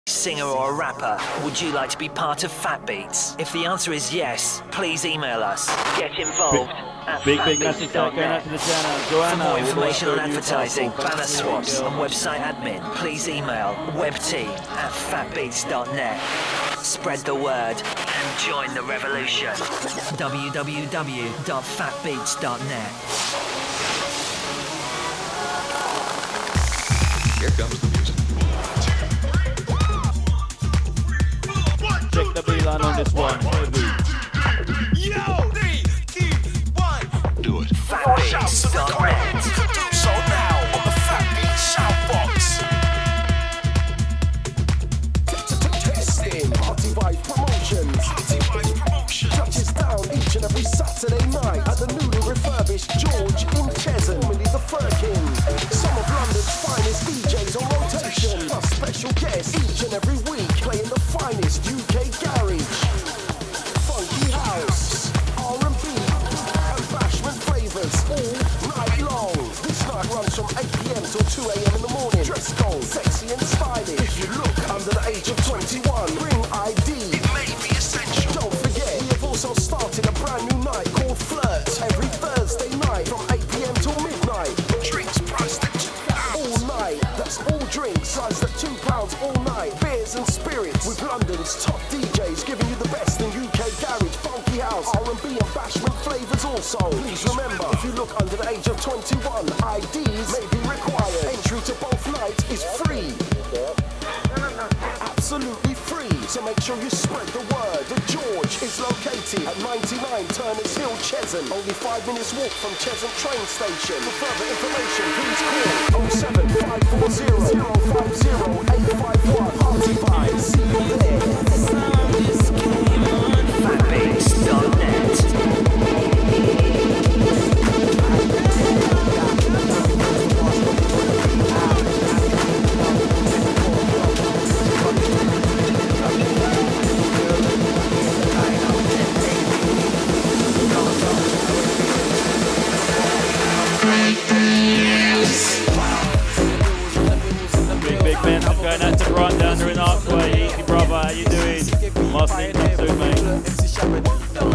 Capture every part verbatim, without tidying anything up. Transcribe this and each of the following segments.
Singer or a rapper, would you like to be part of Fat Beats? If the answer is yes, please email us. Get involved at Big, fat big beats message dot going out net. to the channel. Joanna, For more we'll information on work with advertising, you. banner swaps and website admin, please email webteam at fat beats dot net. Spread the word and join the revolution. w w w dot fat beats dot net. Here comes the music. Check the beeline on this one. Yo, three, two, one. Do it. fat beats dot net. You can do so now on the Fat Beats Shoutbox. Testing, Party Vibe Promotions. Party Vibe Promotions. Touches down each and every Saturday night at the newly refurbished George in Cheshunt, formerly the Firkin. Some of London's finest D Js on rotation, plus special guests each and every week playing the finest U K garage, funky house, R and B, and bashment flavours all night long. This night runs from eight p m till two a m in the morning. Dress code, sexy and stylish. If you look under the age of twenty-one, bring I D. It may be essential. Don't forget, we have also started a brand new night called Flirt every Thursday night from eight p m till midnight. Drinks priced at two pounds. All night, that's all drinks sized at two pounds all night. Beers and spirits with London's top D Js giving you the best in U K garage, funky house, R and B and bashment flavours also. Please remember, if you look under the age of twenty-one, I Ds may be required. Entry to both nights is free. Absolutely free, so make sure you spread the word. The George is located at ninety-nine Turners Hill, Cheshunt, only five minutes walk from Cheshunt train station. For further information, please call oh seven five four zero, zero five zero, eight five one. Party Vibes, see you there. fat beats dot net. Big, big man, I'm going out to Brian down there in Archway. Easy, brother, how you doing? Must need up soon, mate.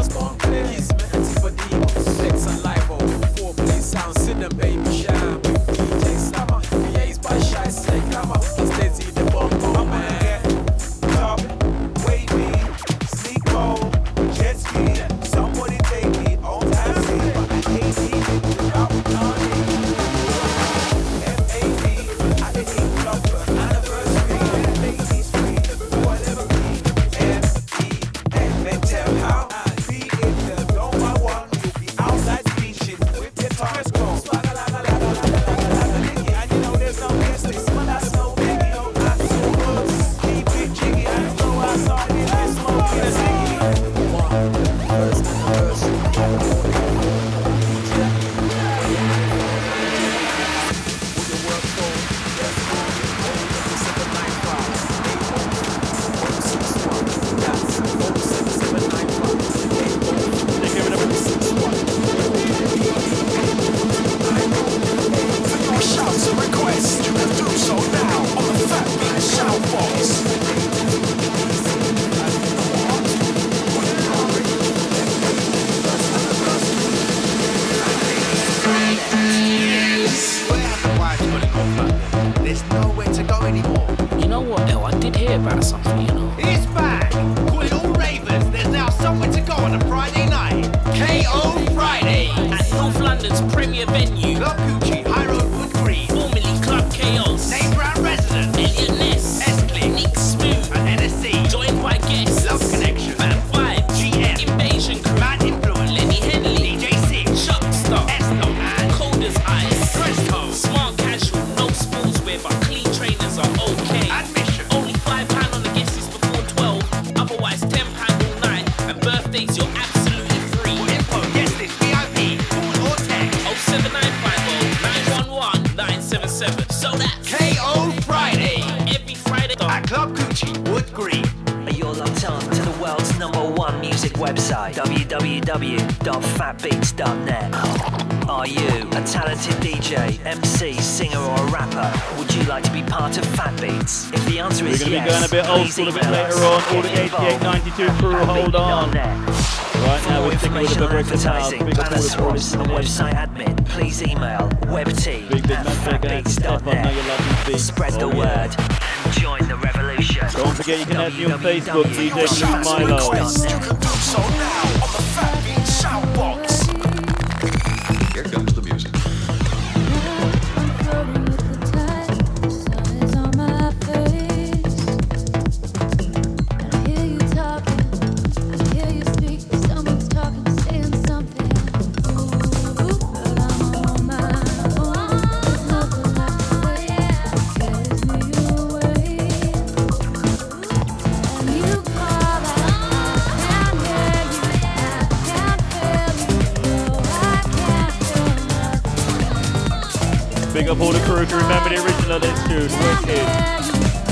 There's nowhere to go anymore. You know what, El? I did hear about something, you know. It's back! Call it all ravers. There's now somewhere to go on a Friday night. K O Friday! At North London's premier venue, Club Gucci, High Road, Wood Green. formerly Club Chaos, Name Brown Resident. Elliot Ness, S-Click. Nick Smooth, And N S C. joined by guests, Love Connection. Fan five, G M. Invasion Crew, Mad Influence. Lenny Henley, D J Six. Chuckstar, S-Dog Man. Cold as Ice, Dress Code. Smart Casual, no sportswear, but clean trainers are okay. Admission. Only five pounds on the guests is before twelve, otherwise ten pounds all night, and birthdays you're absolutely free. For info, guest list, V I P. Call or text. oh seven nine five oh, nine one one, nine seven seven. So that's K O Friday. every Friday. At Club Gucci, Wood Green. You're locked on to the world's number one music website w w w dot fat beats dot net. Are you a talented D J, M C, singer or a rapper? Would you like to be part of Fat Beats? If the answer is yes, we're going to yes, be going a bit old school a bit later on. All the eighty-eight ninety-two crew, hold on. Right now we're sticking with a bit of house. Big up all the swaps and website admin. Please email webteam big, big at fat beats dot net. Spread the oh, word yeah. and join the revolution. Don't forget you can add me on Facebook, D J Blues Milo. You can do so now on the Fat Beats Shoutbox. Here comes the music. Big up all the crew who remember the original of this tune, wicked.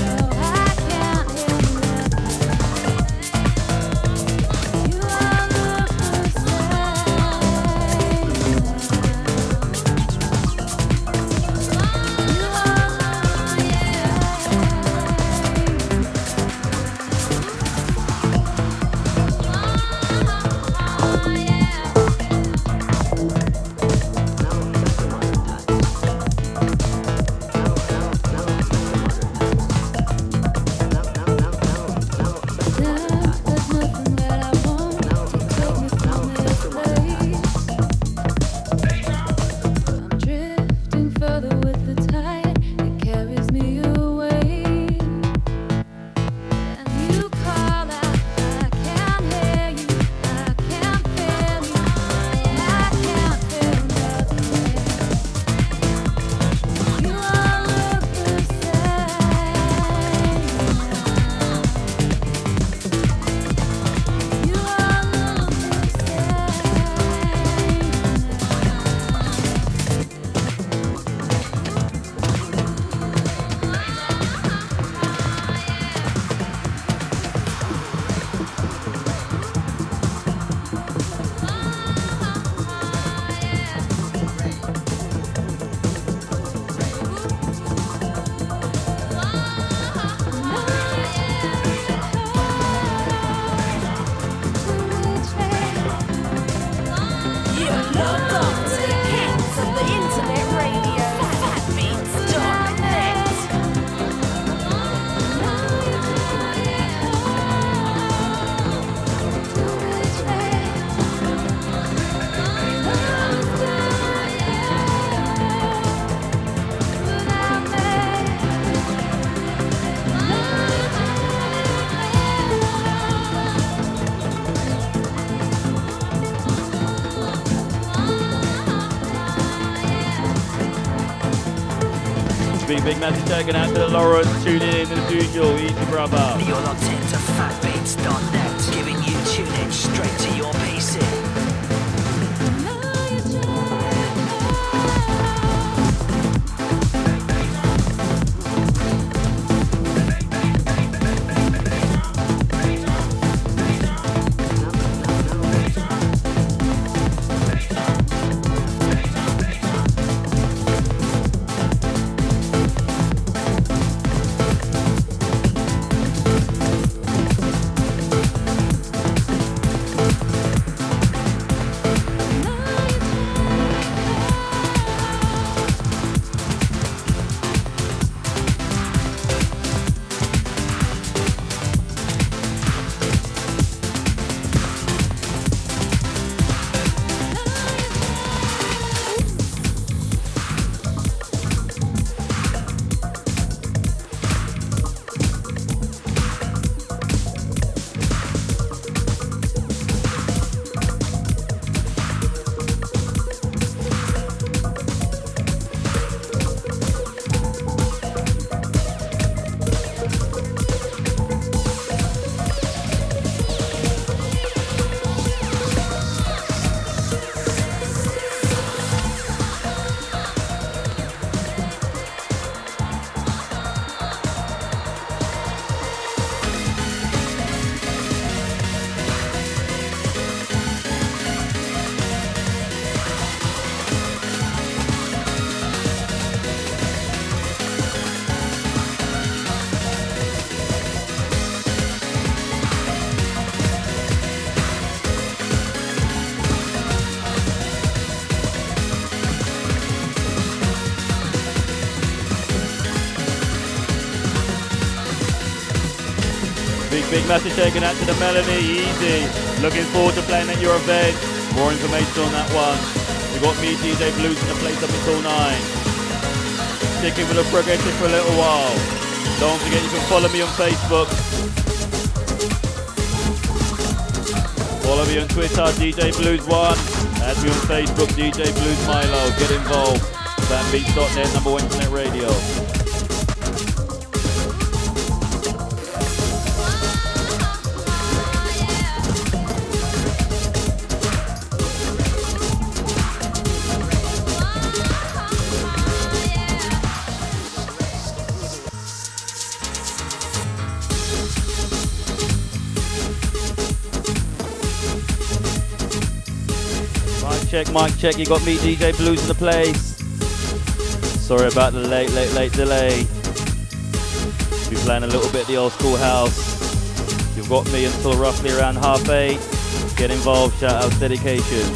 Big, big message taken out to the Lawrence, tuning in as usual, easy brother. You're locked into fat beats dot net, giving you tunage straight to your P C. Big, big message taken out to the Melanie, easy. Looking forward to playing at your event. More information on that one. We got me, D J Blues, in the place up until nine. Sticking with the progressive for a little while. Don't forget you can follow me on Facebook. Follow me on Twitter, D J Blues one. Add me on Facebook, D J Blues Milo. Get involved. Fat Beats dot net, number one internet radio. Check, mic check, you got me, D J Blues in the place. Sorry about the late, late, late delay. Be playing a little bit of the old school house. You've got me until roughly around half eight. Get involved, shout out, dedication.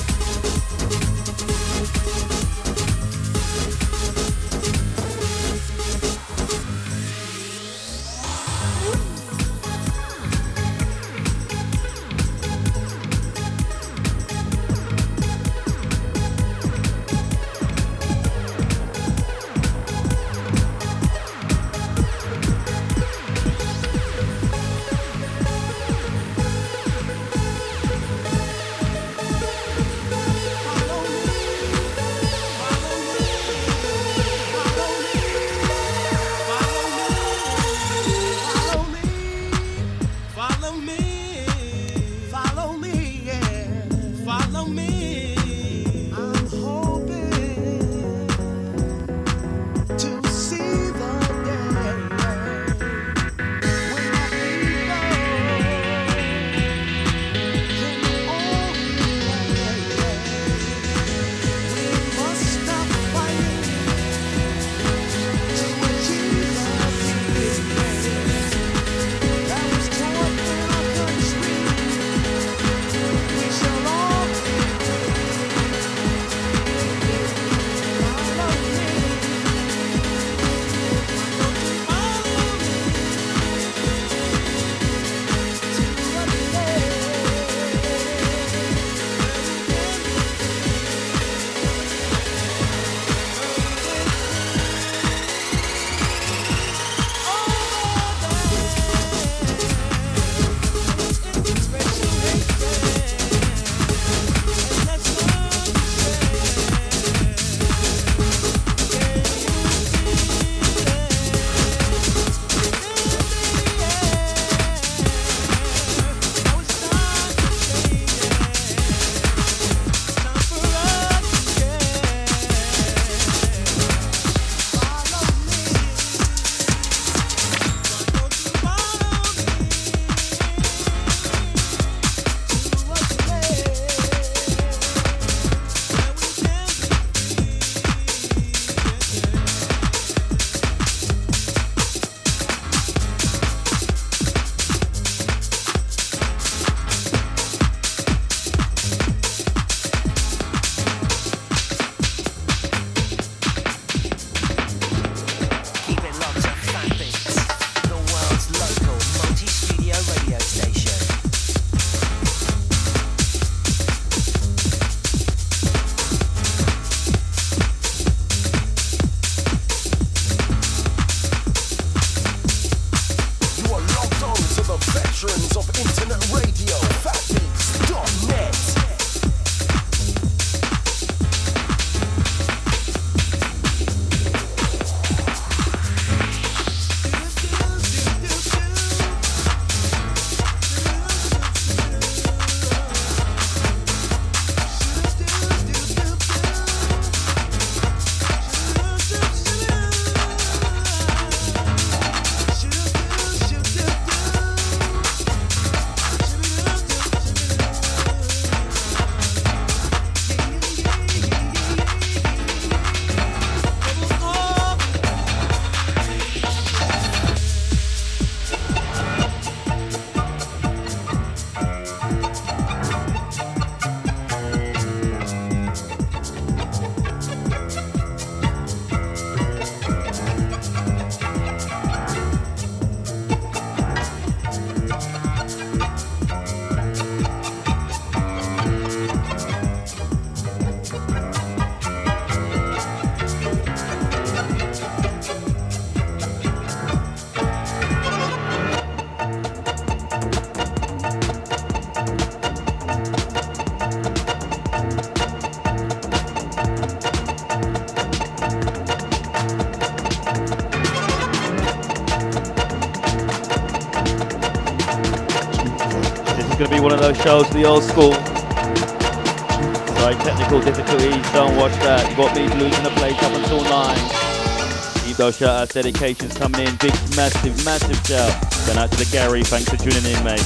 It's going to be one of those shows for the old school. Sorry, technical difficulties, don't watch that. You got me blues in the place up until nine. Keep those shout outs, dedications coming in. Big, massive, massive shout. Going out to the Gary, thanks for tuning in, mate.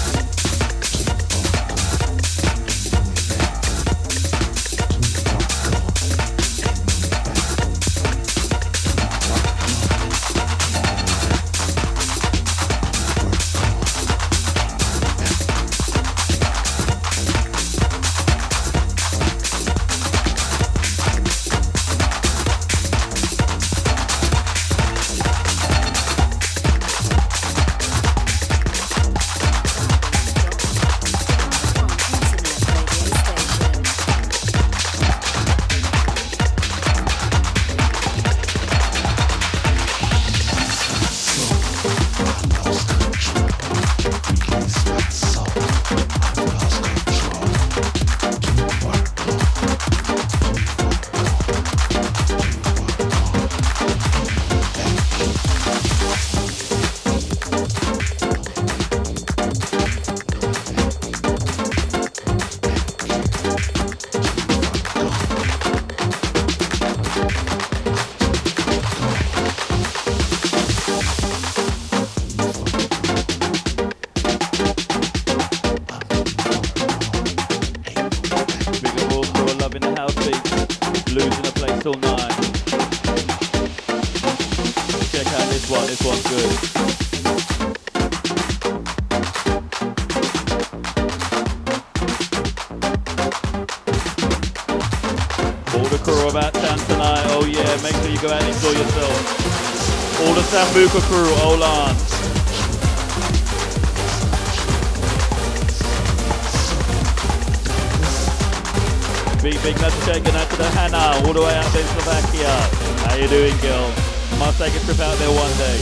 Sambuca crew, hold on. Big, big message going out to the Hannah, all the way out there in Slovakia. How you doing, girl? Must take a trip out there one day.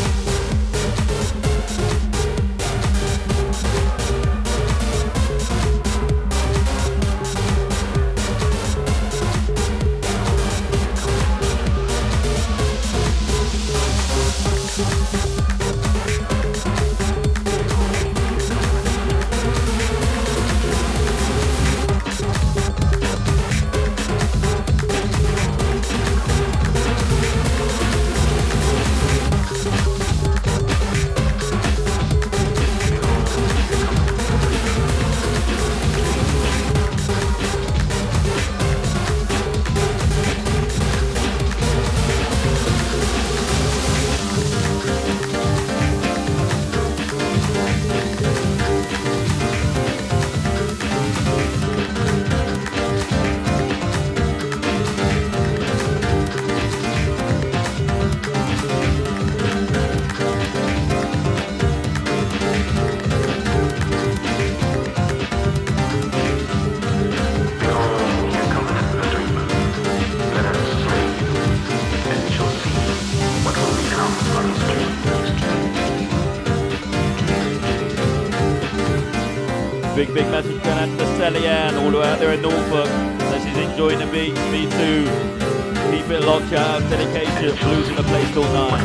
Big, big message going out to the Celian, all the way out there in Norfolk. So she's enjoying the beat, me too. Keep it locked, shout out, dedication, blues in the place all night.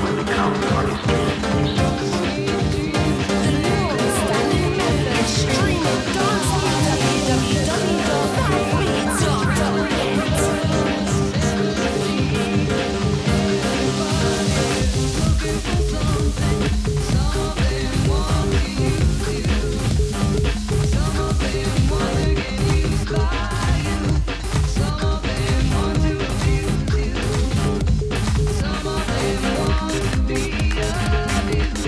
Some of them want to be a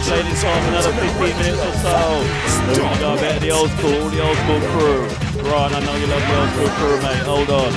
gonna play this off another fifteen minutes or so. So we're gonna go a bit of the old school, all the old school crew. Right, I know you love the old school crew, mate. Hold on.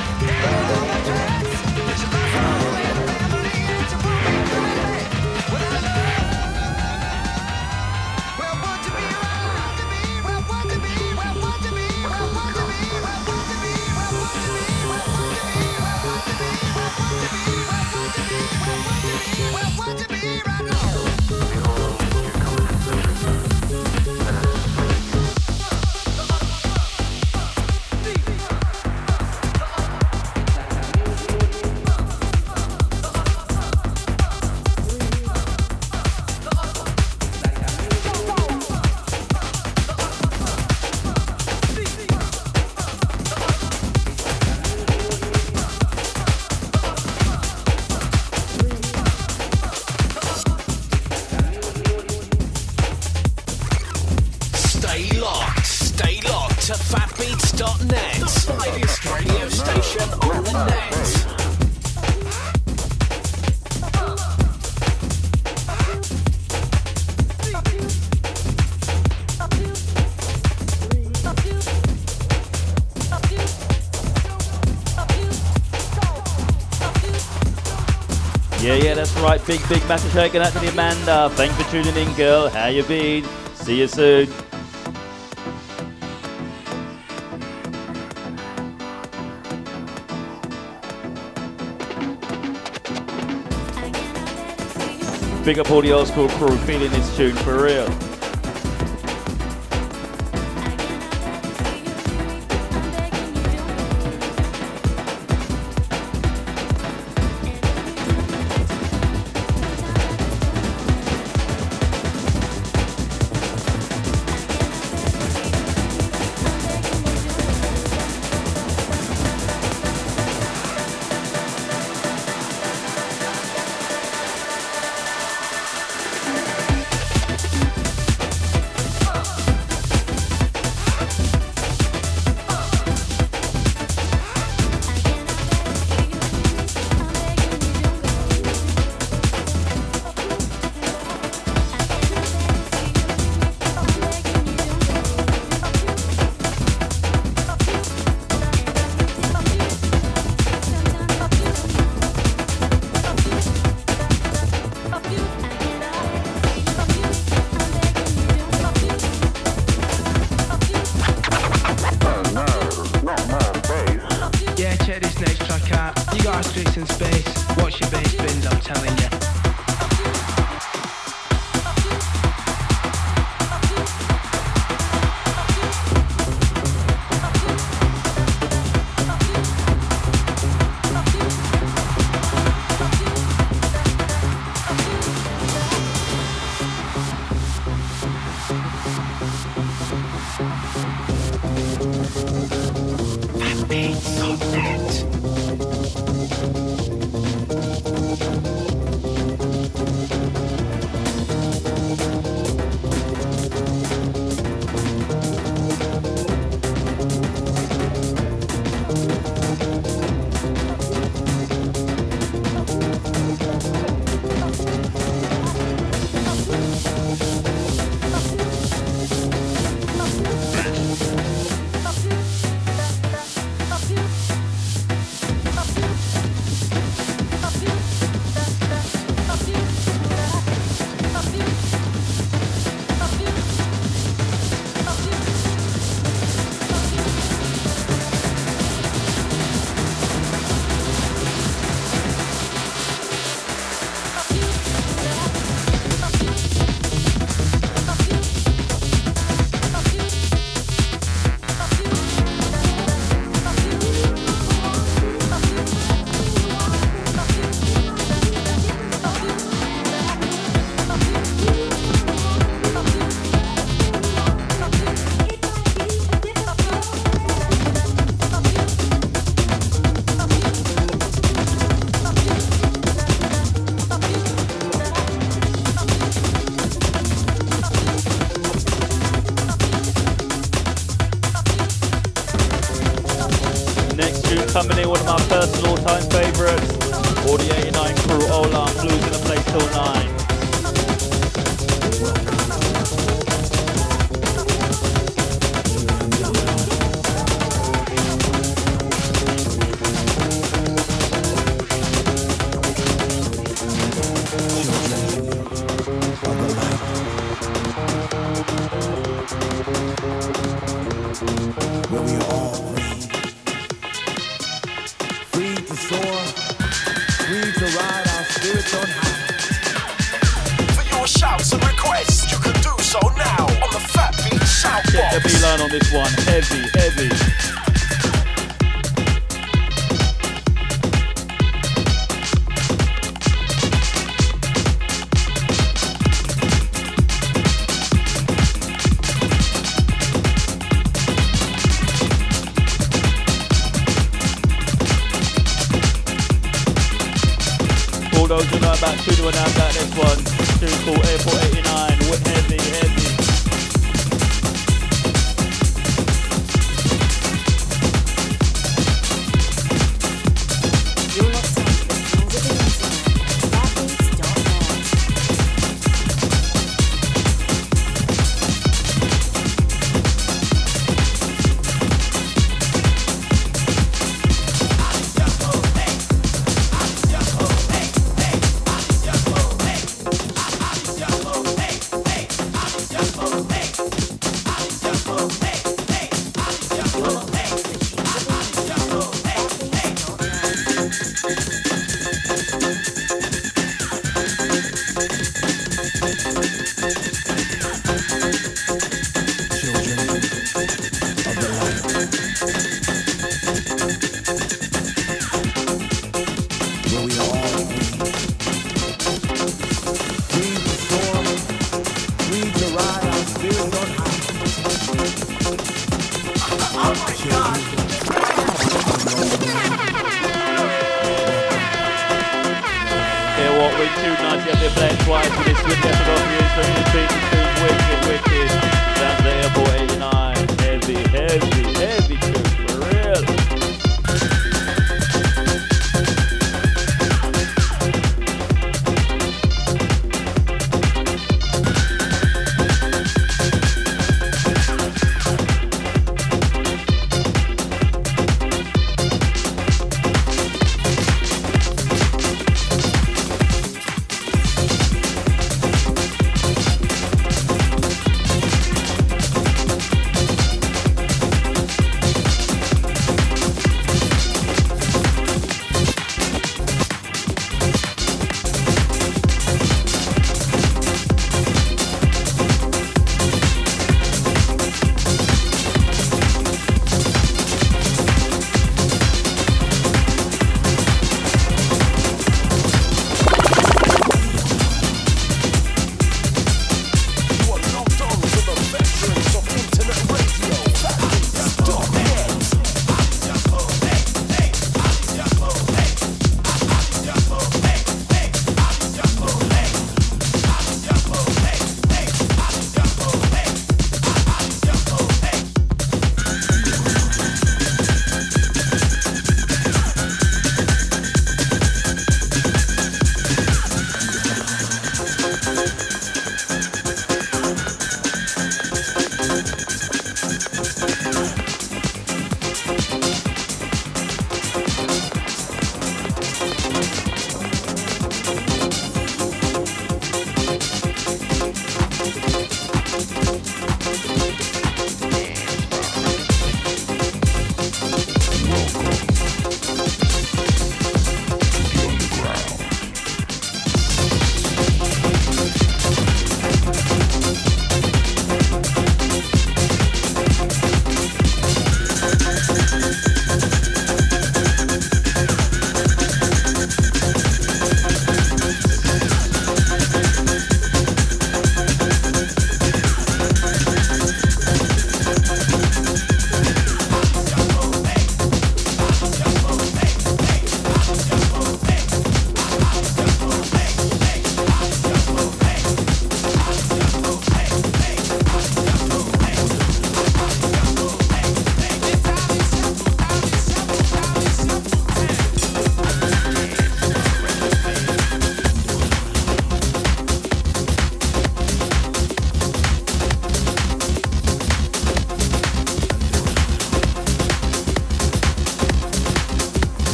to fat beats dot net, the finest radio station on the net. Yeah, yeah, that's right. Big, big massive shake and out to the Amanda. Thanks for tuning in, girl. How you been? See you soon. Big up all the old school crew feeling this tune for real. Coming in, one of my personal all-time favourites. All the eighty-nine crew, Ola, blues in the place till nine. where we are all free. Free to soar, free to ride our spirits on high. For your shouts and requests, you can do so now on the Fat Beats Shout Box. Get the B-line on this one, heavy, heavy. All those who know about tune one out about this one. Tune called Airport eighty-nine. We're heavy, heavy. You're locked on to the sounds of the internet. fat beats dot net.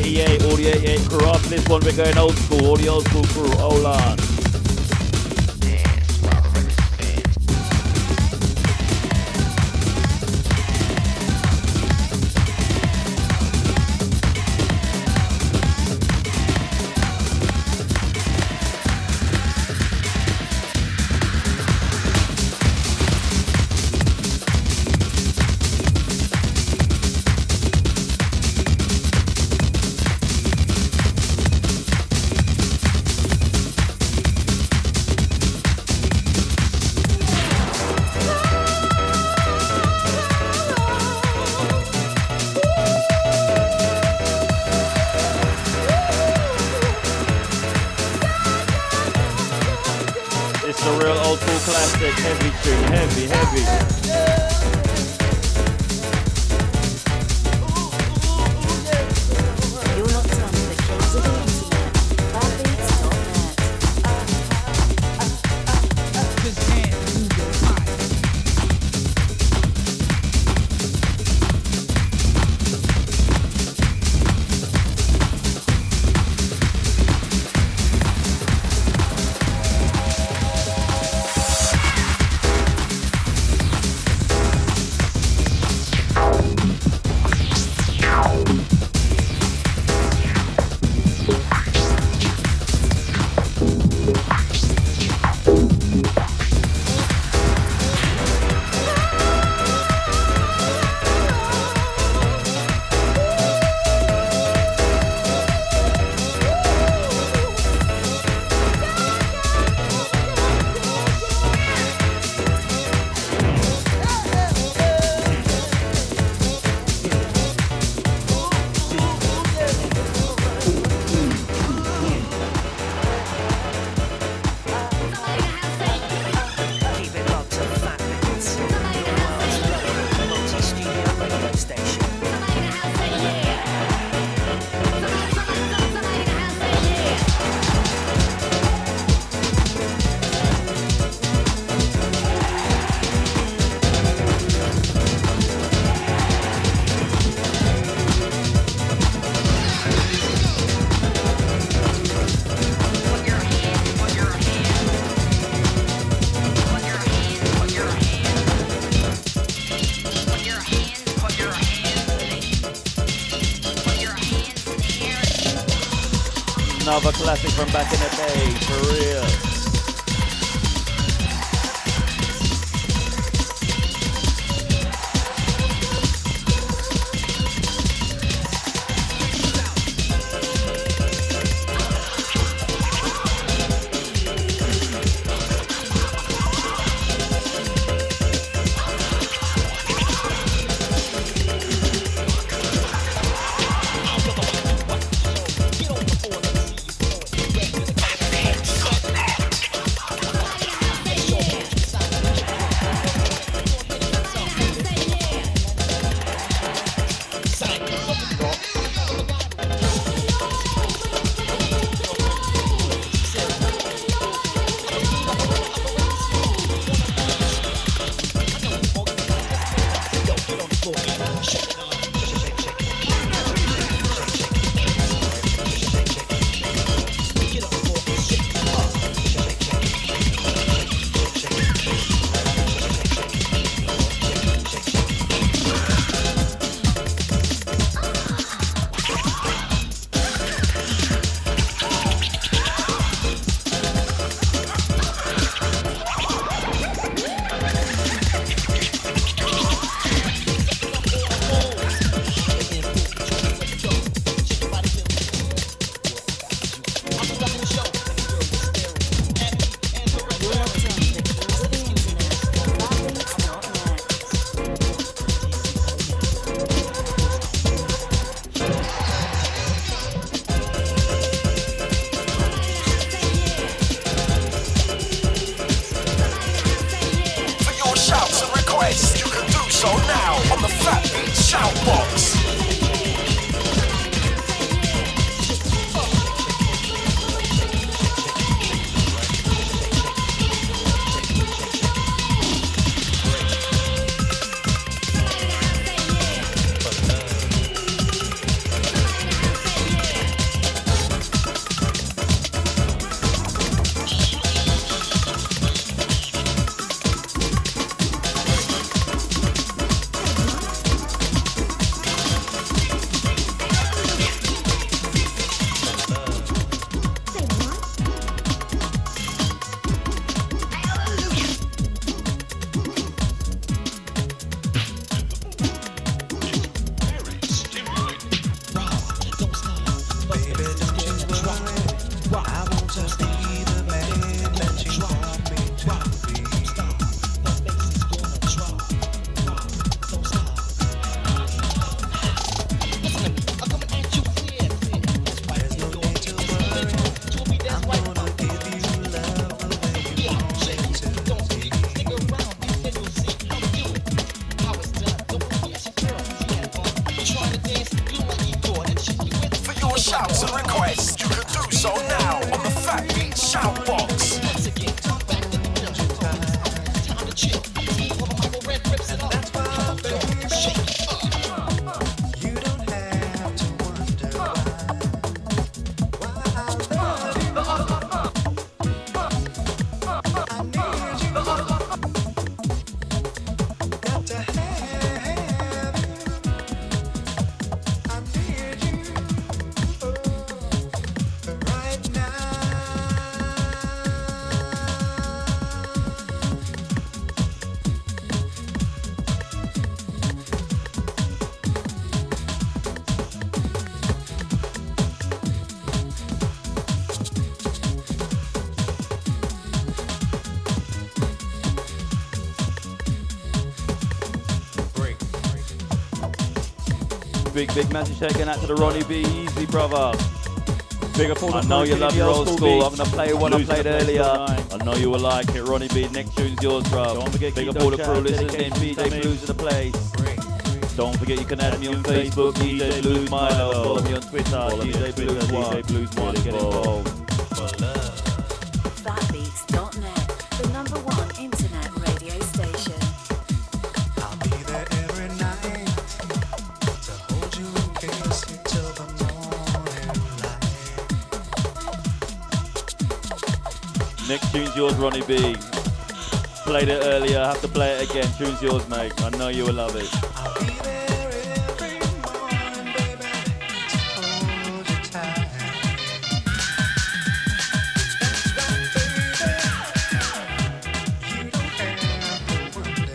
eighty-eight, all the eighty-eight crew. After this one, we're going old school, all the old school crew. Hold on. Heavy tune, heavy, heavy. You're locked on to the kings of the internet. bad beats dot net. Another classic from back in the day, for real. to request, you can do so now on the Fat Beats Shout Box. Big, big message taken out to the Ronnie B. Easy, brother. Big up all the I know you love your old school. school. I'm going to play one I played earlier. I know you will like it. Ronnie B, next tune's yours, bro. Don't forget, big up all the crew listening. D J Blues in the place. Don't forget you can add me on Facebook, D J Blues Milo. Follow me on Twitter, D J Blues one. D J Blues one. Get involved. fat beats dot net, the number one internet radio station. I'll be there every night to hold you and kiss you till the morning light. Next tune's yours, Ronnie B. Played it earlier, have to play it again. Tune's yours, mate. I know you will love it. I'll be there every morning, baby, to hold you tight. You don't have to wonder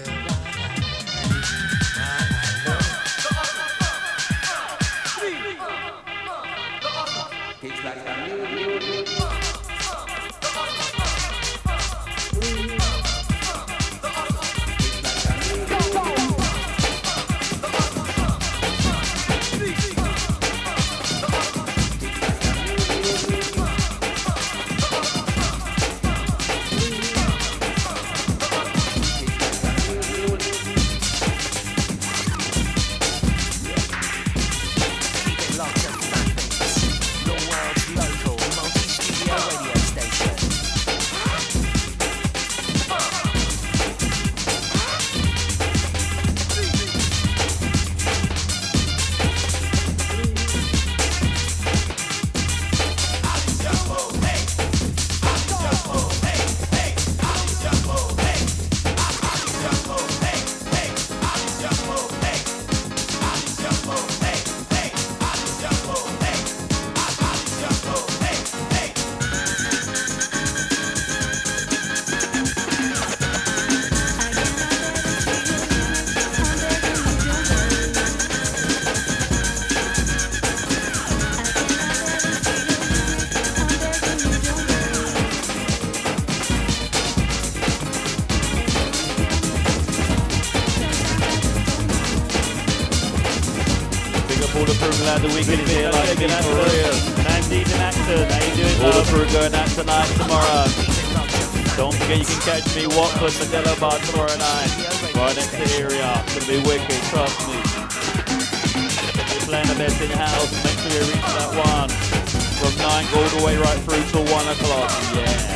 The weekend is here, like me for real. I'm deep in action. How you doing? All the crew going out tonight, tomorrow. Don't forget you can catch me Watford, Modelo Bar tomorrow night. Right next to the area. It's gonna be wicked, trust me. We're playing the best in house. Make sure you reach that one. From nine all the way right through till one o'clock. Yeah.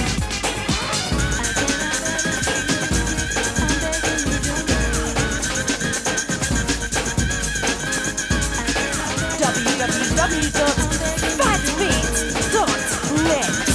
w w w dot fat beats dot net.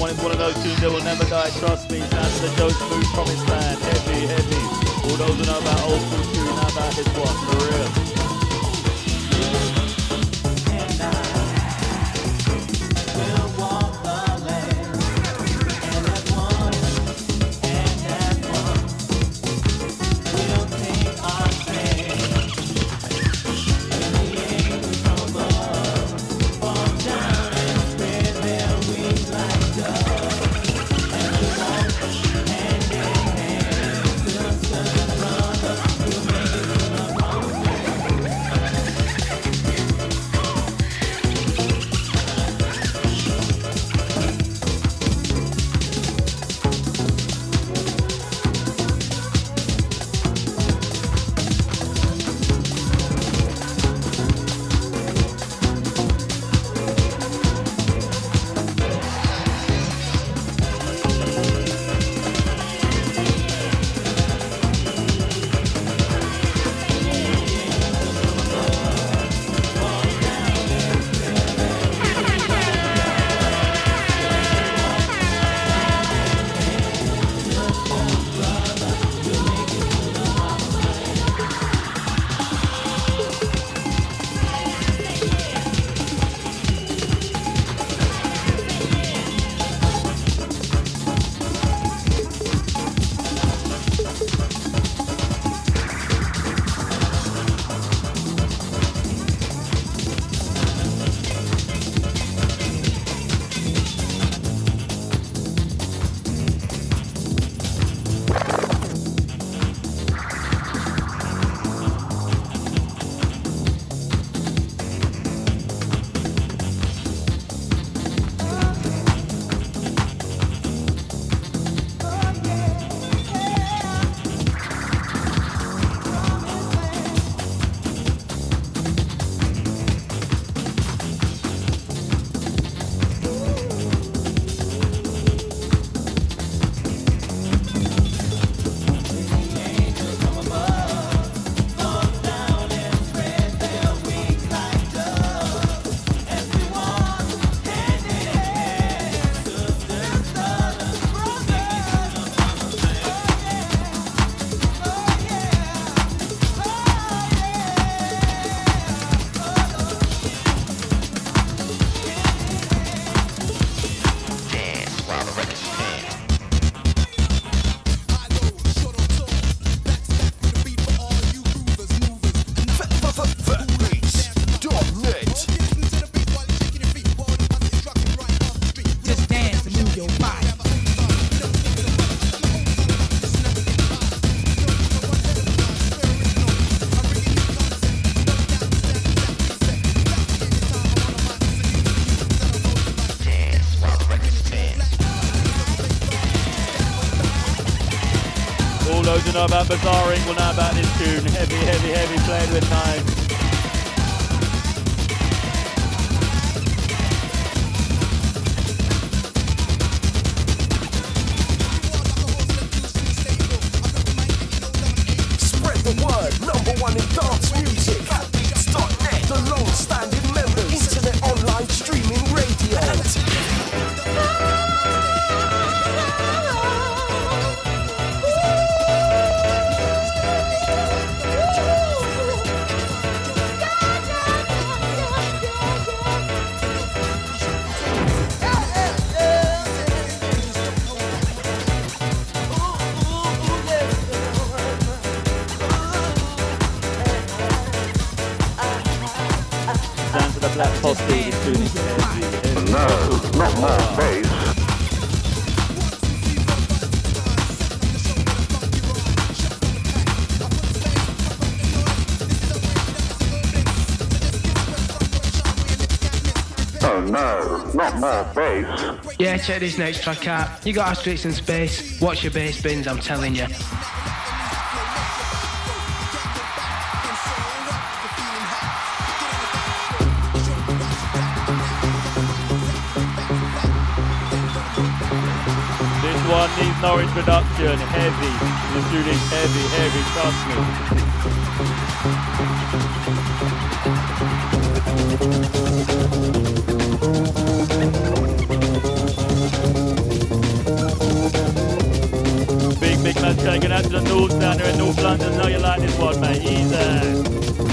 one is one of those tunes that will never die, trust me. Sounds of the Joe Smooth Promised Land. Heavy, heavy. All those who know about old school tune, know about this one, for real. Those who know about Bazaring will know about this tune. Heavy, heavy, heavy, played with knives. Spread the word, number one in dance music. fat beats dot net, the long-standing members. Internet online streaming radio. Black Posse, this tune is heavy, heavy. No, not more bass. Oh no, not more bass. Yeah, check this next track out. You got asterisks and space. Watch your bass bins, I'm telling you. One needs no introduction, heavy, the tune is heavy, heavy, trust me. to the North down there in North London. Know you like this one, mate. Easy.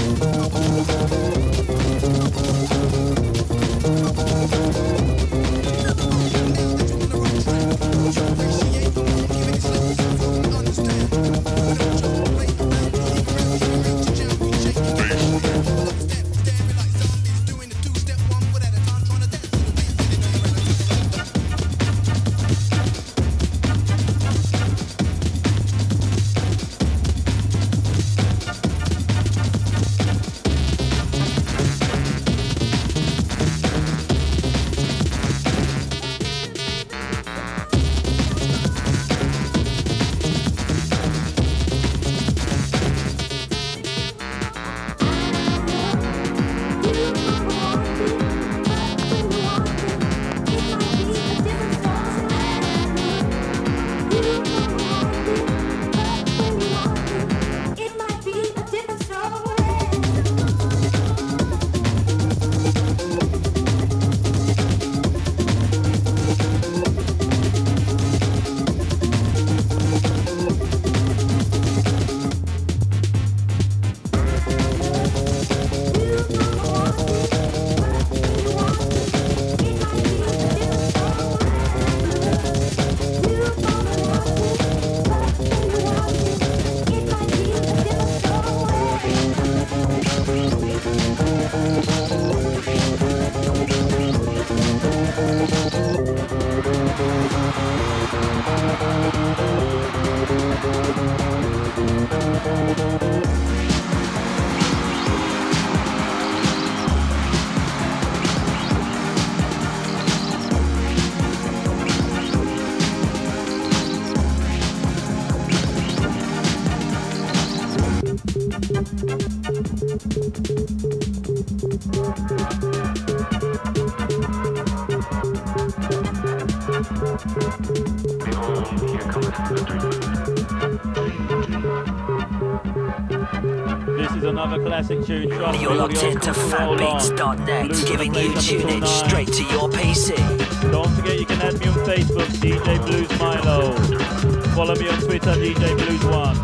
Classic tune. You're locked into fat beats dot net, giving you tunage straight to your P C. Don't forget you can add me on Facebook, D J Blues Milo. Follow me on Twitter, D J Blues one.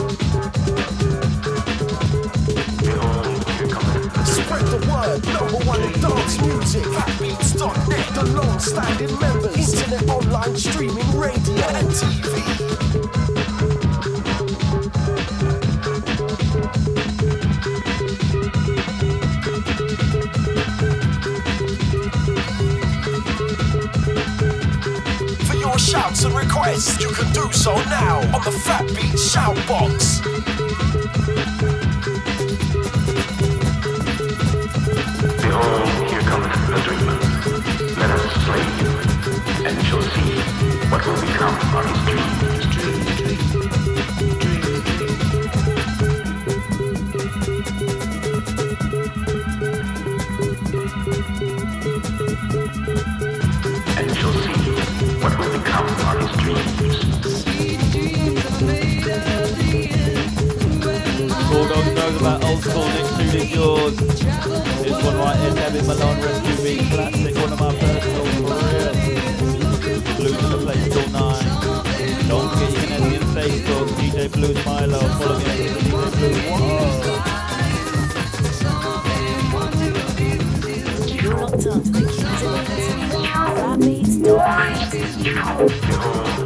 Spread the word, number one in dance music. fat beats dot net, the long-standing members. Internet, online, streaming, radio and T V. Shouts and requests, you can do so now on the Fat Beats Shout Box. Behold, here cometh the dreamer. Let us slay him, and shall see what will become of his dreams. And shall see what will become of his dreams. Bulldogs knows about old school, next tune is yours. This one right here, Devin Malone, Rescue Beat, classic, one of my personal careers. Blues in the place till nine. Don't forget you can add me on Facebook, D J Blues Milo, follow me on D J Blues one. You're locked up to the keys of the fat beats dot net.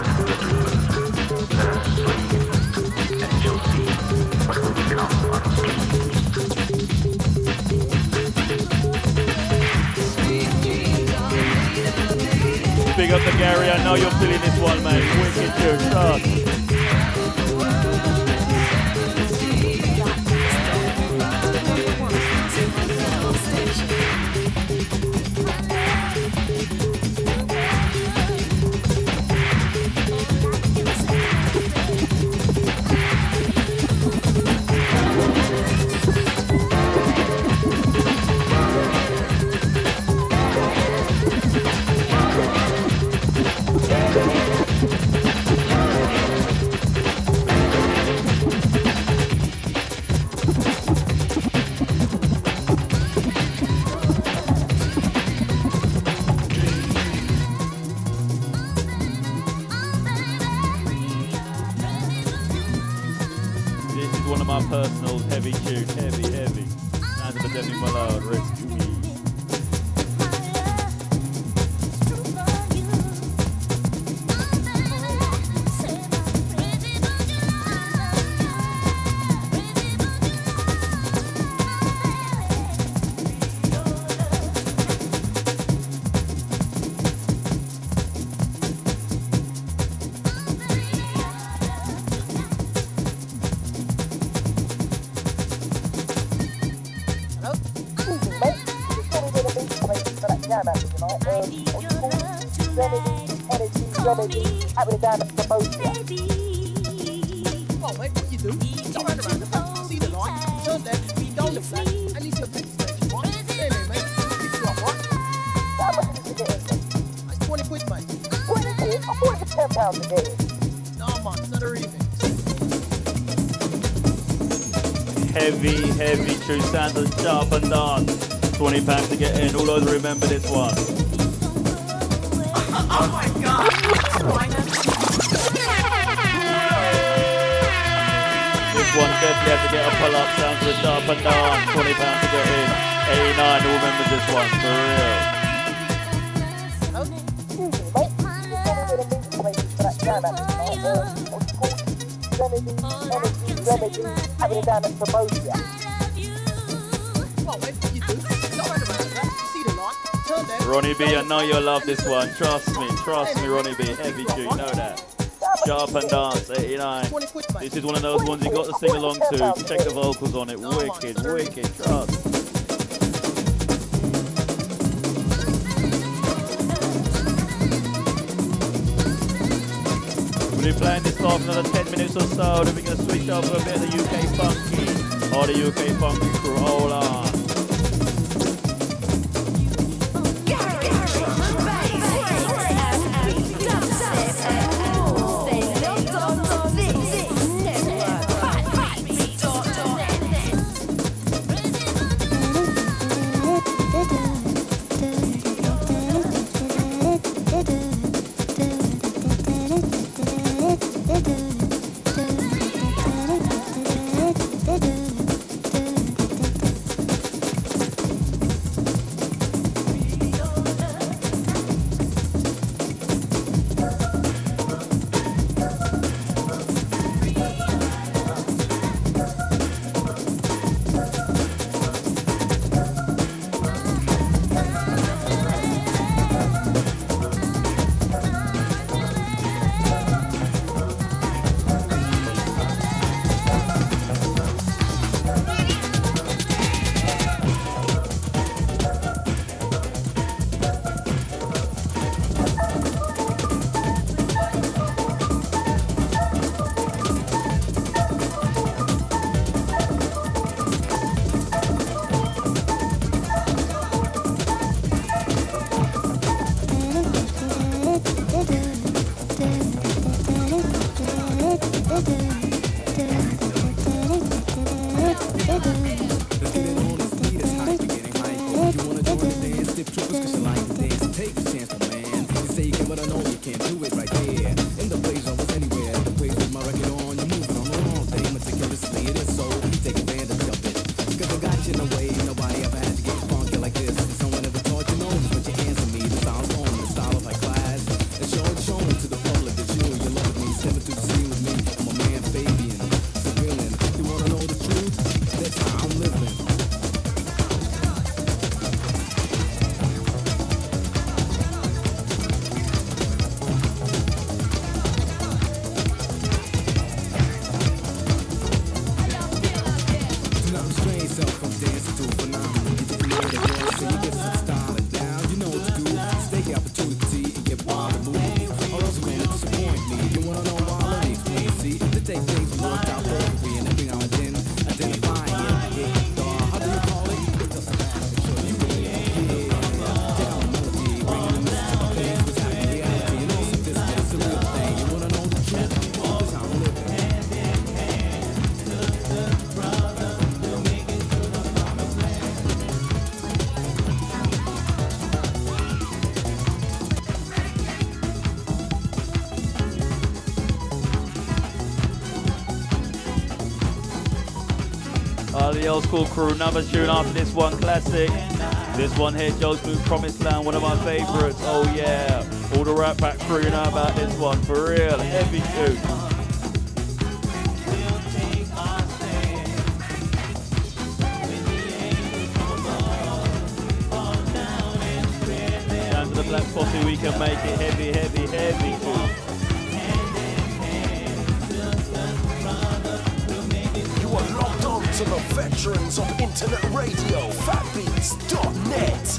Big up to Gary, I know you're feeling this one, mate. Wicked tune, start. heavy tune, heavy, heavy. Sounds of the Demi Malone, Rescue Me. Having a down at the boat. Come on, mate, what you do? Go round around the back, see the light, turn left, go left, and you see a police station, right? There, there, mate. Keep you up, right? How much is it to get in? It's twenty quid, mate. twenty quid? I thought it was ten pounds to get in. No, man, it's not a remix. Heavy, heavy true sounds of Sharp and Dance. twenty pounds to get in. All those remember this one. Oh my god! This one definitely has to get a pull up. Sounds of Sharp and Dance. twenty pounds to get in. eighty-nine, who remembers this one? For real. Having it down at the boat, yeah. Ronnie B, I know you'll love this one. Trust me, trust me, Ronnie B. Heavy tune, know that. Sharp and Dance, eighty-nine. This is one of those ones you got to sing along to. Check the vocals on it. Wicked, wicked, trust. We'll be playing this for another ten minutes or so. Then we're going to switch over a bit of the U K funky. Or the U K funky crew. Hold on. the old school crew. Another tune after this one, classic. This one here, Joe's Blue Promised Land, one of my favourites. Oh yeah, all the Rat Pack crew know about this one, for real, heavy tune. Down to the Black Posse, we can make it heavy, heavy, heavy tune. Logged on to the veterans of internet radio, fat beats dot net.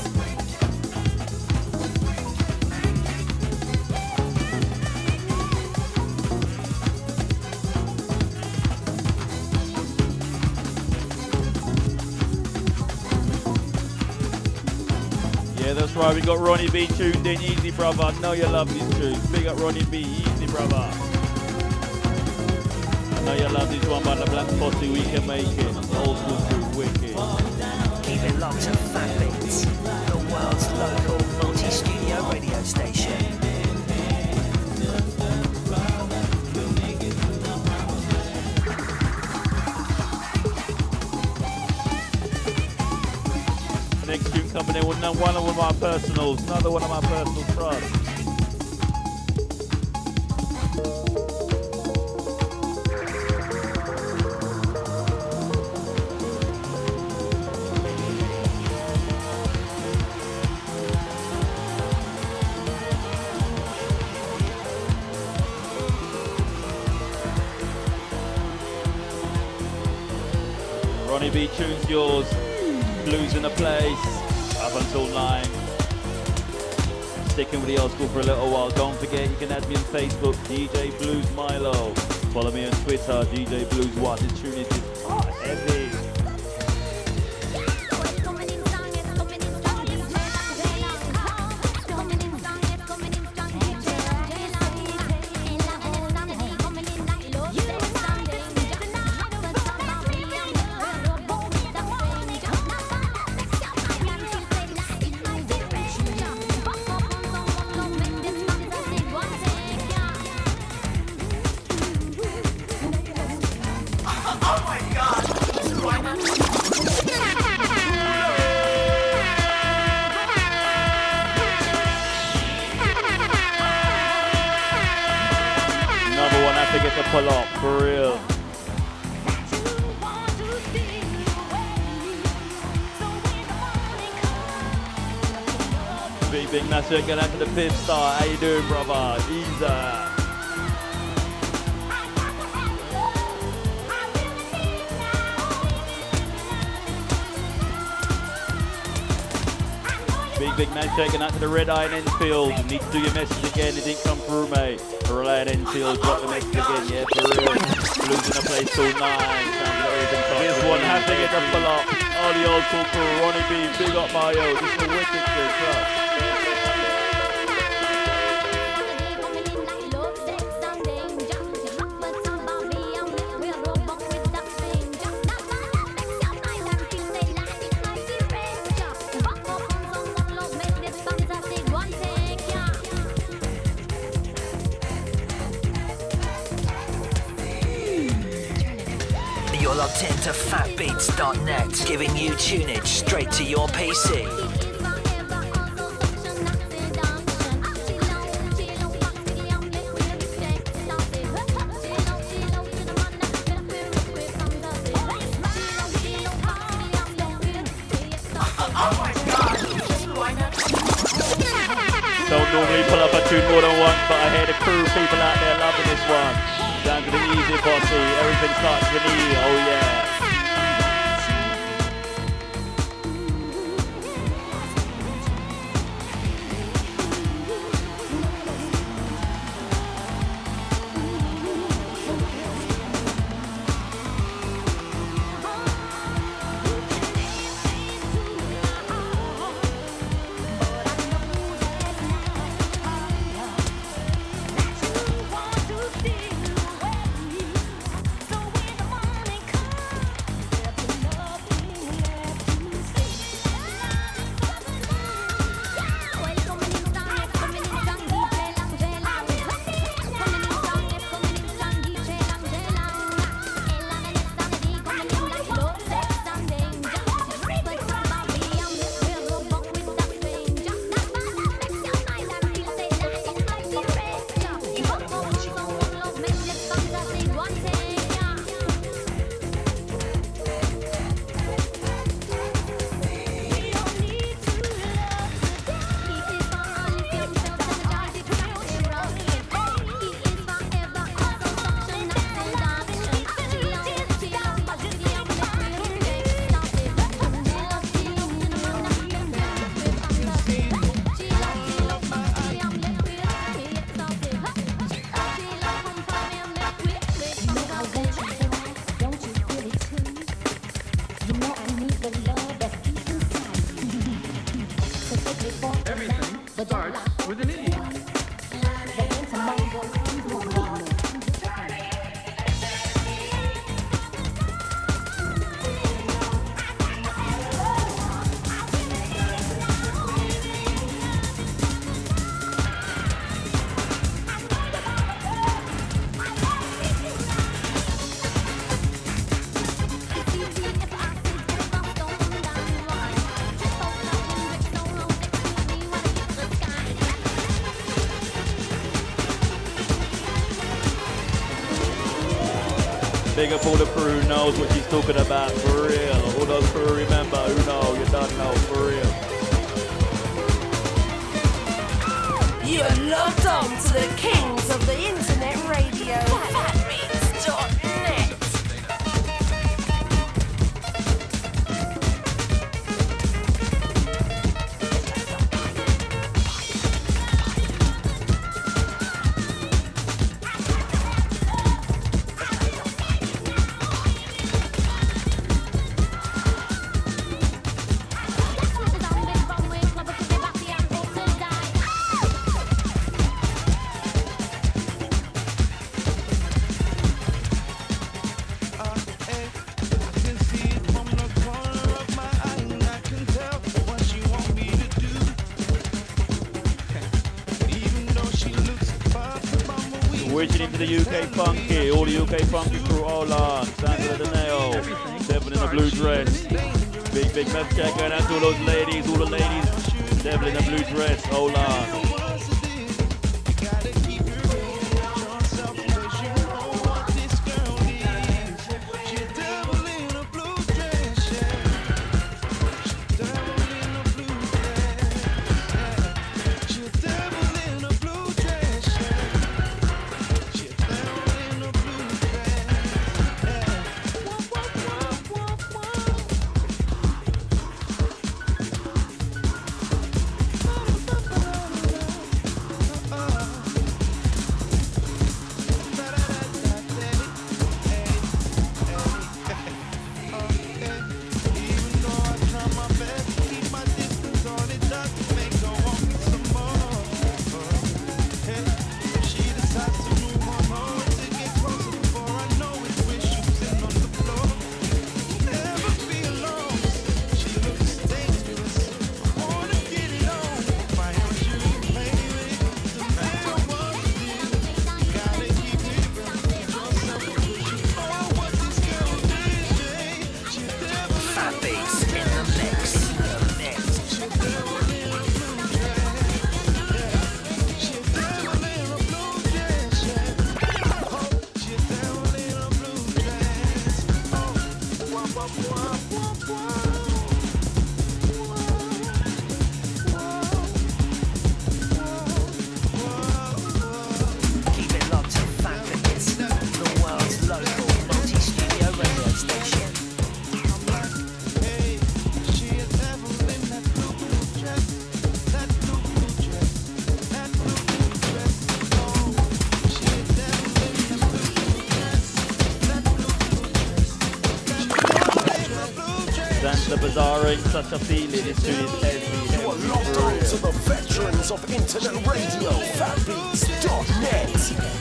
Yeah, that's right, we got Ronnie B tuned in. Easy, brother. I know you love these tunes. Big up Ronnie B. Easy, brother. I know you love this one by the Black Posse. We can make it. Old school crew, wicked. Keep it locked to Fat Beats, the world's local multi-studio radio station. Next tune coming in with one of my personals, another one of my personal trusts. Ronnie B tunes yours. Blues in the place, up until nine. Sticking with the old school for a little while. Don't forget, you can add me on Facebook, D J Blues Milo. Follow me on Twitter, D J Blues One. This tune is just oh, heavy. Pull up, for real. Big, big massive, get out to the fifth star. How you doing, brother? Easy. Big, big man checking out to the Red Iron Enfield. You need to do your message again. It didn't come through, mate. The Red Iron Enfield, drop the message again, yeah, for real. Blues in the place till nine. This one has to get the pull up. All the old school crew, Ronnie B, big up Mario. This is the wicked shit, trust. You're locked into fat beats dot net, giving you tunage straight to your P C. Don't normally pull up a tune more than once, but I hear the crew people out there loving this one. Down to the easy posse, everything starts with an E, oh yeah. Everything starts with an E. Big up all the crew who knows what she's talking about, for real. All those crew remember, who know, you don't know, for real. You are logged on to the kings of the internet radio. fat beats dot net. Originating to the U K funky, all the U K funky crew, hold on. Sandra the nail, Devil in a blue dress. Big, big meth check going out to all those ladies, all the ladies. Devil in a blue dress, hold on. The bazaar ain't such a feeling, it's too heavy. You are logged on to the veterans of internet radio, fat beats dot net.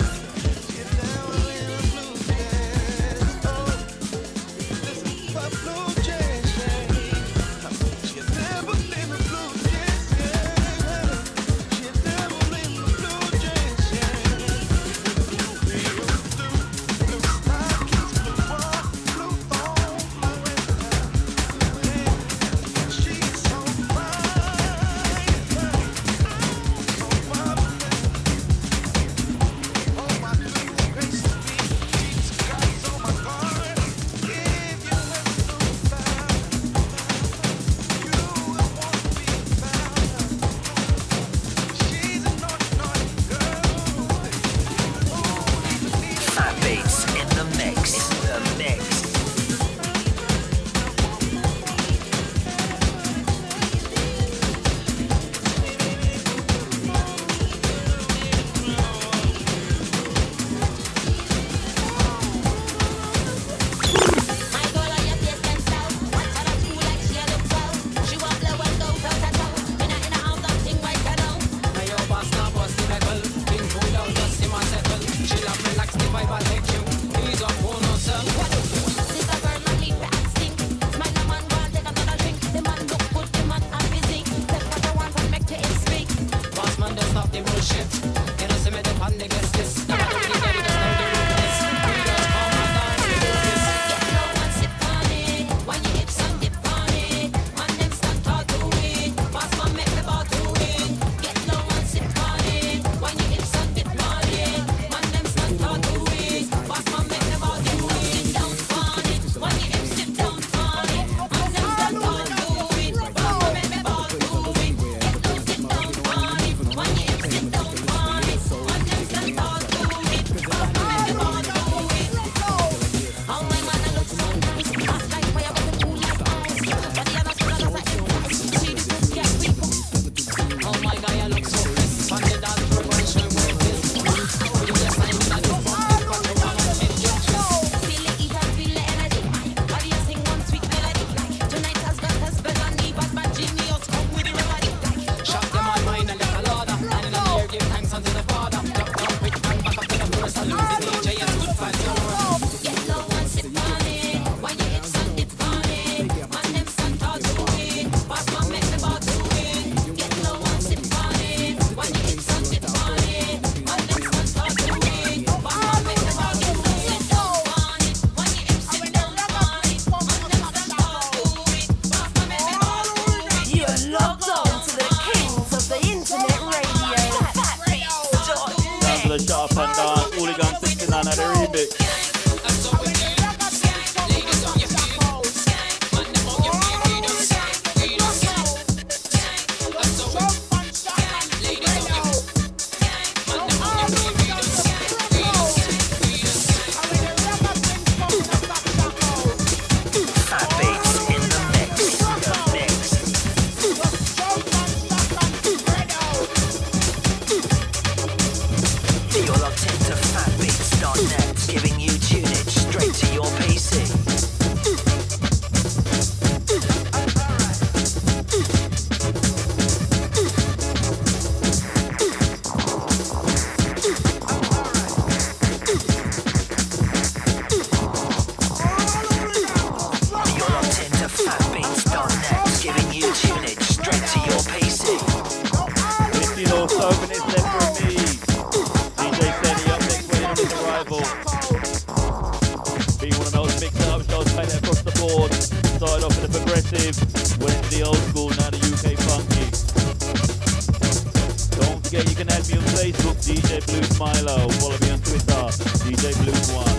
Facebook, D J Blues Milo. Follow me on Twitter, D J Blues one.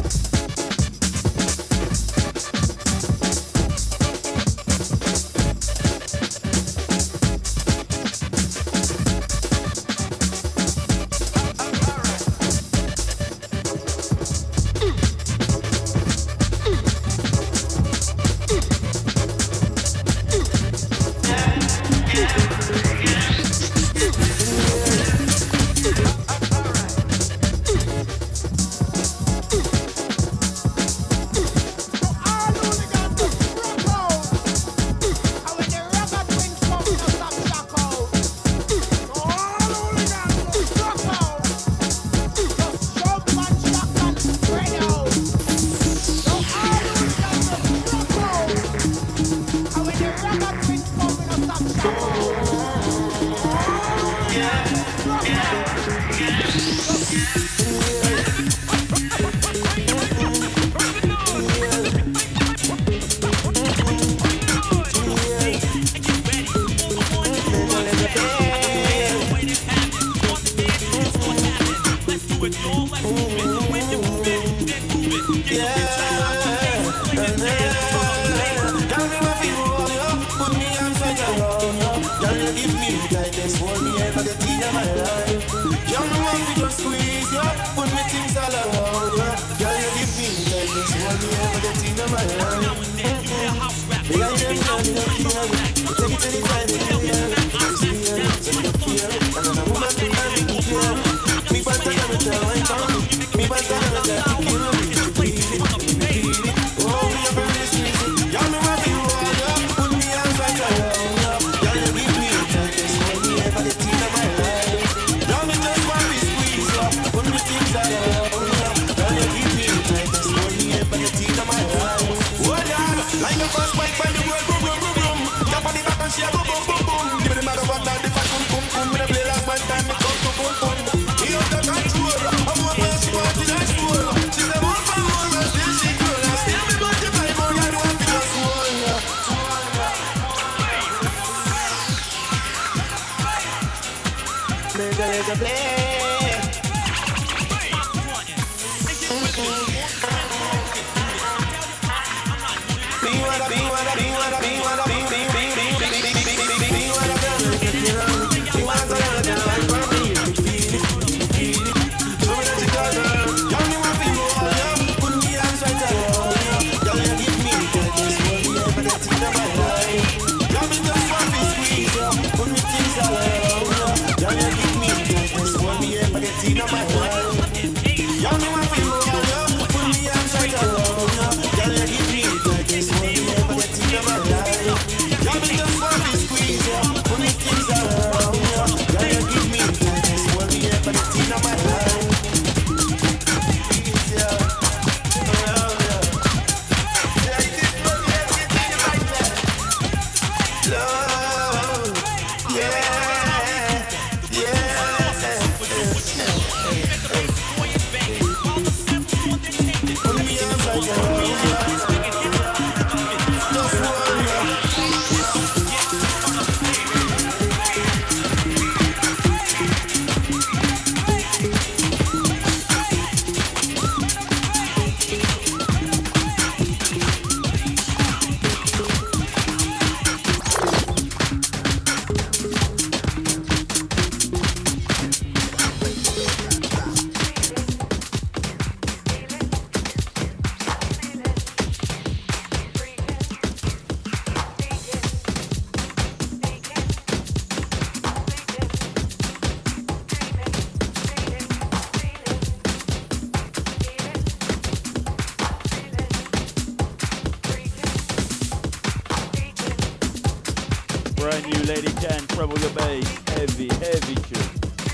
Brand new Lady Can, treble your bass, heavy, heavy tune.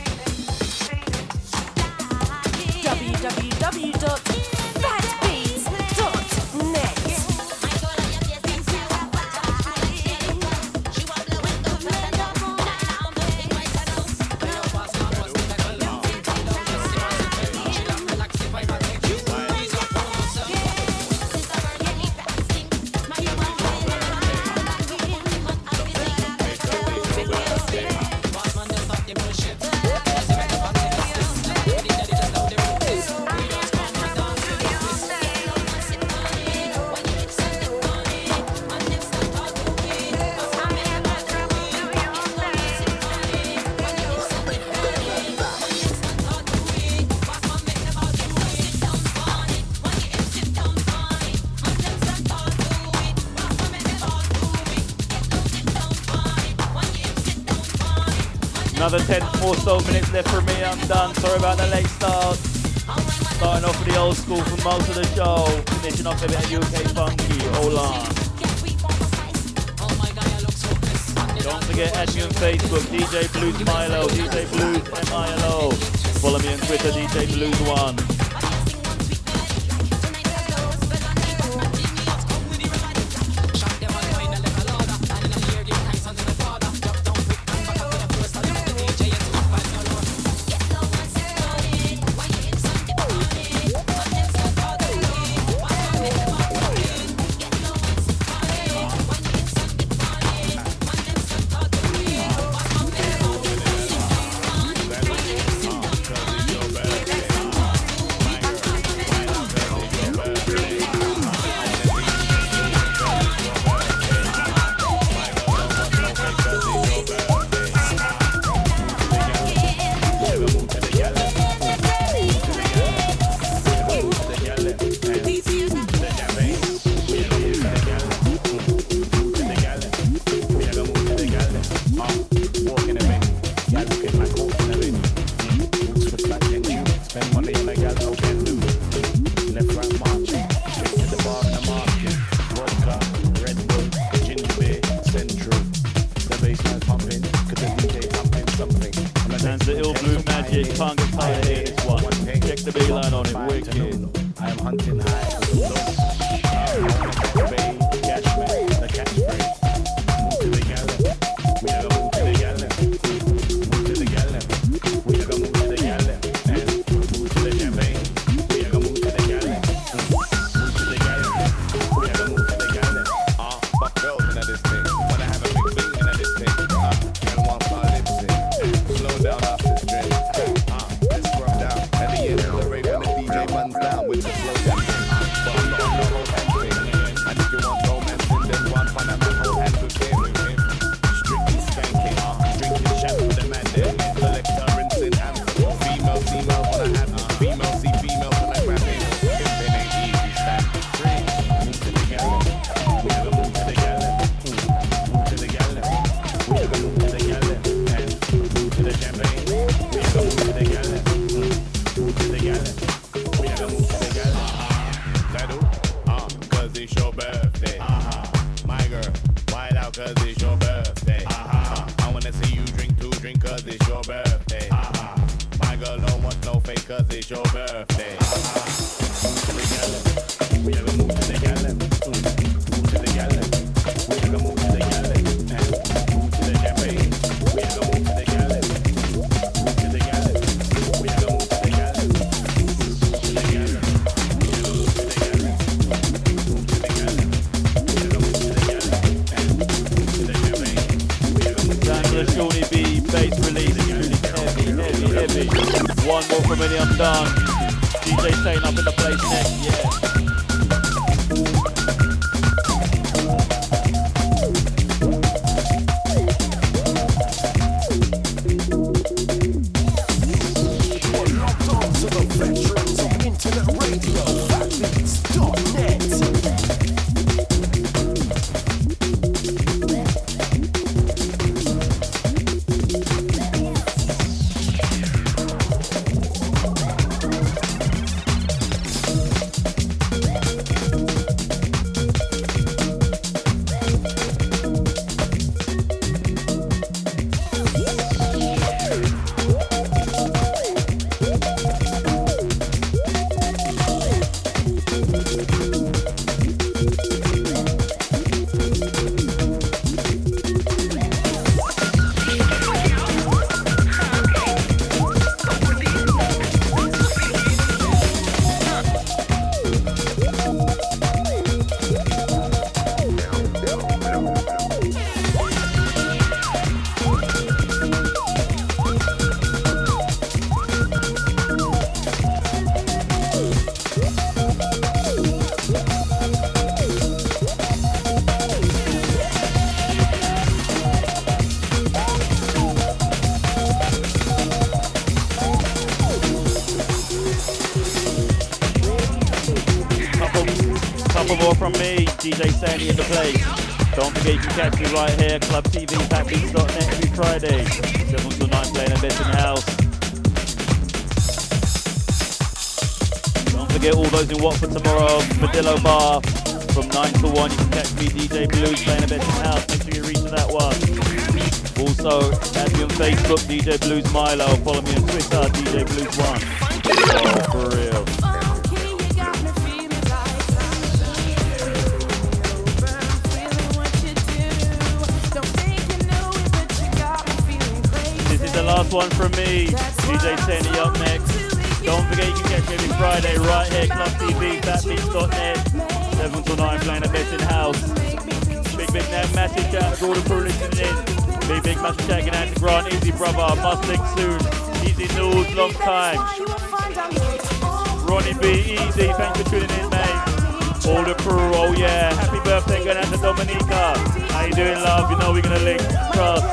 w w w dot fat beats dot net. Another ten more so minutes left for me, I'm done. Sorry about the late start. Starting off with the old school for most of the show. Finishing off a bit of U K funky. Hold on. Don't forget, add me on Facebook, D J Blues Milo, D J Blues M I L O. Follow me on Twitter, D J Blues one. From me, D J Sandy in the place. Don't forget you can catch me right here, club T V Phat Beats dot net every Friday, seven to nine best in house. Don't forget all those in Watford tomorrow, Modillo Bar from nine to one. You can catch me, D J Blues, playing the best in house. Make sure you reach to that one. Also, add me on Facebook, D J Blues Milo. Follow me on Twitter, D J Blues one. Oh, for real. This is the last one from me. D J Sandy up next. Don't forget you can catch me every Friday right here, Club T V, fat beats dot net. seven to nine playing the best in house. Big, big, now, massive shout out to all the crew listening in. Big, big, massive shout out to Grant, Easy Brother, Must Link Soon, Easy News, long time. Ronnie B, Easy, thanks for tuning in, mate. All the crew, oh yeah. Happy birthday going out to Dominica. How you doing, love? You know we're gonna link. Trust.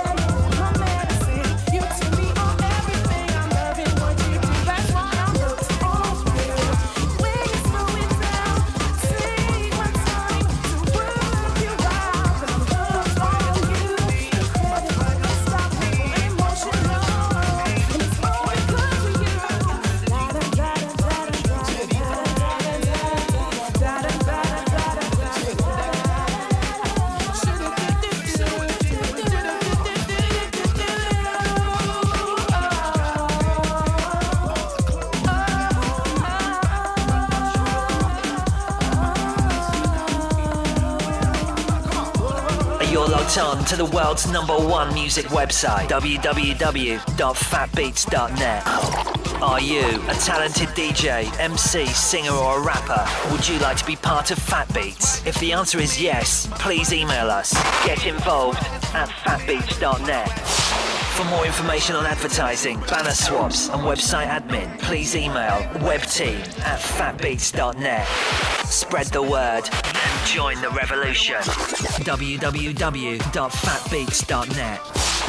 On to the world's number one music website, w w w dot fat beats dot net. Are you a talented D J, M C, singer or a rapper? Would you like to be part of Fat Beats? If the answer is yes, please email us. Get involved at fat beats dot net. For more information on advertising, banner swaps and website admin, please email webteam at fat beats dot net. Spread the word and join the revolution. w w w dot fat beats dot net.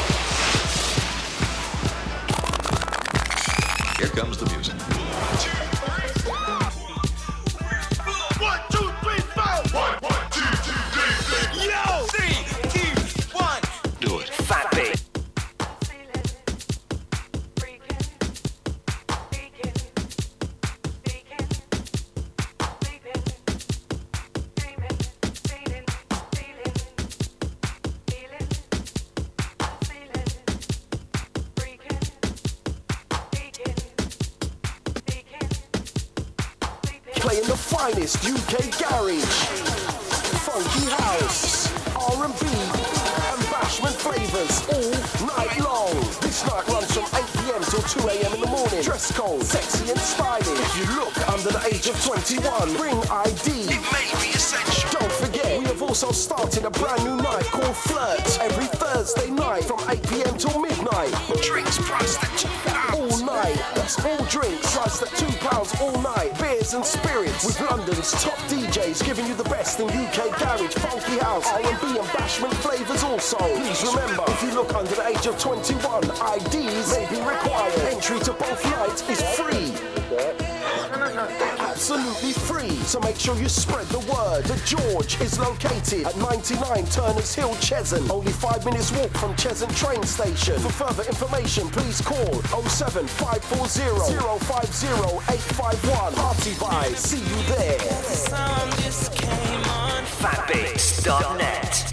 Here comes the music. One, two, three, four. One, one, two, two, three, three. Yo, three, two, one. Do it. Fat Beat. Playing the finest U K garage, funky house, R and B, and bashment flavours all night long. This night runs from eight p m till two a m in the morning. Dress code, sexy and stylish. If you look under the age of twenty-one, bring I D. It may be essential. Don't forget, we have also started a brand new night called Flirt every Thursday night from eight p m till midnight. Drinks priced at two pounds all night. That's all drinks priced at two pounds all night. Beers and spirits with London's top D Js giving you the best in U K garage, funky house, R and B and bashment flavours also. Please remember, if you look under the age of twenty-one, I Ds may be required. Entry to both nights is free. Absolutely free, so make sure you spread the word. The George is located at ninety-nine Turners Hill, Cheshunt. Only five minutes walk from Cheshunt train station. For further information, please call oh seven five four zero, zero five zero, eight five one. Party Vibes, see you there. fat beats dot net.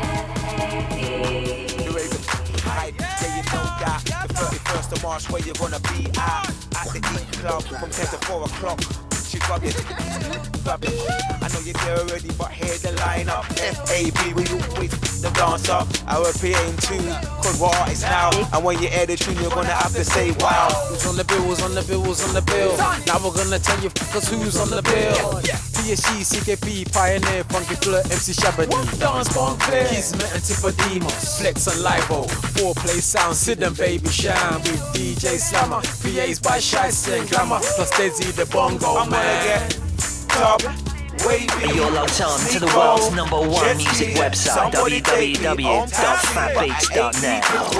Right, yeah, you know that the thirty-first of March where you're gonna be at at the E Club from ten to four o'clock. She got it, grab it. I know you're there already, but here's the lineup. F A B, we always the dance up. Our P A in tune, cause we're artists now. And when you air the tune, you're gonna have to say wow. Who's on the bill? Who's on the bill? Who's on the bill? Now we're gonna tell you fuckers who's on the bill. P S C, C K P, Pioneer, Funky Flirt, M C Shabba, Dance Bomb Clear, Kismet and Tipademo, Flex and Livo, Four Play Sound, Sid and Baby Shine with D J Slammer, P As by Shice and Glamour, plus Desi the Bongo I'm Man. gonna get top, You're logged on to the world's number one music website, w w w dot fat beats dot net.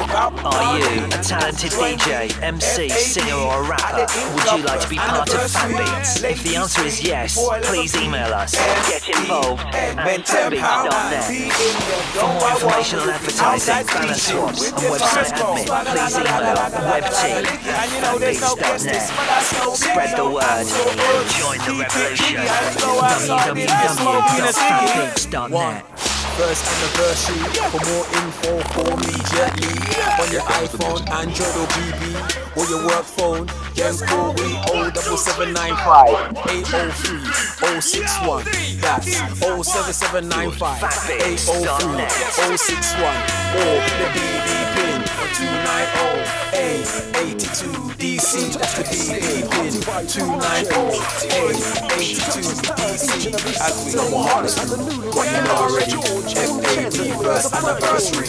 Are you a talented D J, M C, singer or a rapper? Would you like to be part of Fat Beats? If the answer is yes, please email us. Get involved at fat beats dot net. For more information on advertising, banner swaps and website admin, please email webteam at fat beats dot net. Spread the word and join the revolution. w w w dot fat beats dot net. First anniversary. For more info, call immediately on your iPhone, Android or B B or your work phone. Just call me oh seven seven nine five, eight oh three, oh six one. That's oh seven seven nine five, eight oh three, oh six one. Or the B B pin on two nine oh, eight eighty-two D C. That's the B B pin two nine oh, eight eighty-two D C. As we know hardest, what you know already. F A T first anniversary.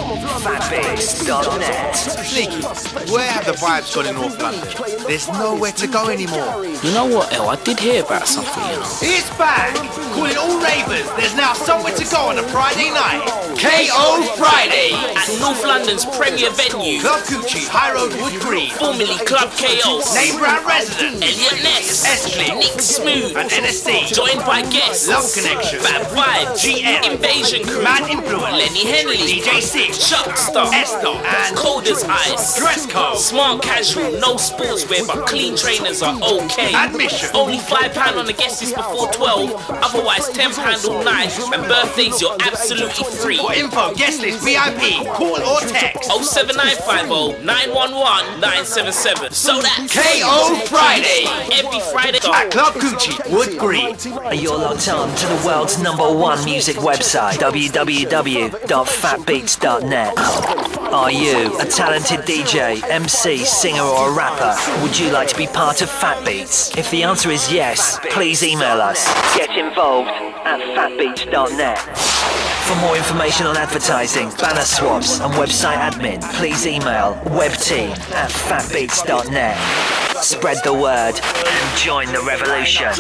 fat beats dot net. Sneaky, where have the vibes gone in North London? There's nowhere to go anymore. You know what, El? I did hear about something, you know. It's back! Calling all ravers, there's now somewhere to go on a Friday night. K O Friday! At North London's premier venue, Club Coochie, High Road, Wood Green. Formerly Club K O. Name brand resident. Elliot Ness. S-Click. Nick Smooth. And N S C. Joined by guests. Love Connection. Fat Vibe. G M. Invasion Crew. Mad Influence. Lenny Henley. D J Six. Chuckstar. Esther. And Cold as Ice. Dress Code. Smart casual, no sportswear, but clean trainers are okay. Admission. Only five pounds on the guest list before twelve. Otherwise ten pounds all night. And birthdays you're absolutely free. For info, guest list, V I P, call or text oh seven nine five oh, nine one one, nine seven seven. So that's K O Friday. Every Friday at Club Coochie, Wood Green. You're logged on to the world's number one music website, w w w dot fat beats dot net. Are you a talented D J, M C, singer or a rapper? Would you like to be part of Fat Beats? If the answer is yes, please email us. Get involved at fat beats dot net. For more information on advertising, banner swaps and website admin, please email webteam at fat beats dot net. Spread the word and join the revolution.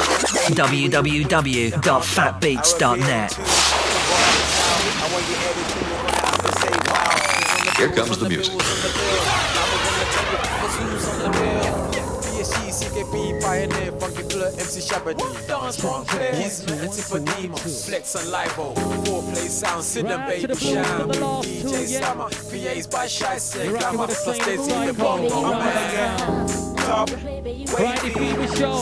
w w w dot fat beats dot net. Here comes the music. Pioneer, funky flirt, M C Shabba dance wrong Kiss me, Antipadema, Flex and Livo, four play sound, sit and baby shine, D J Summer, P As by Shy Say, Glamour, plus there's even Bongo, man. Top, Friday Fever Show.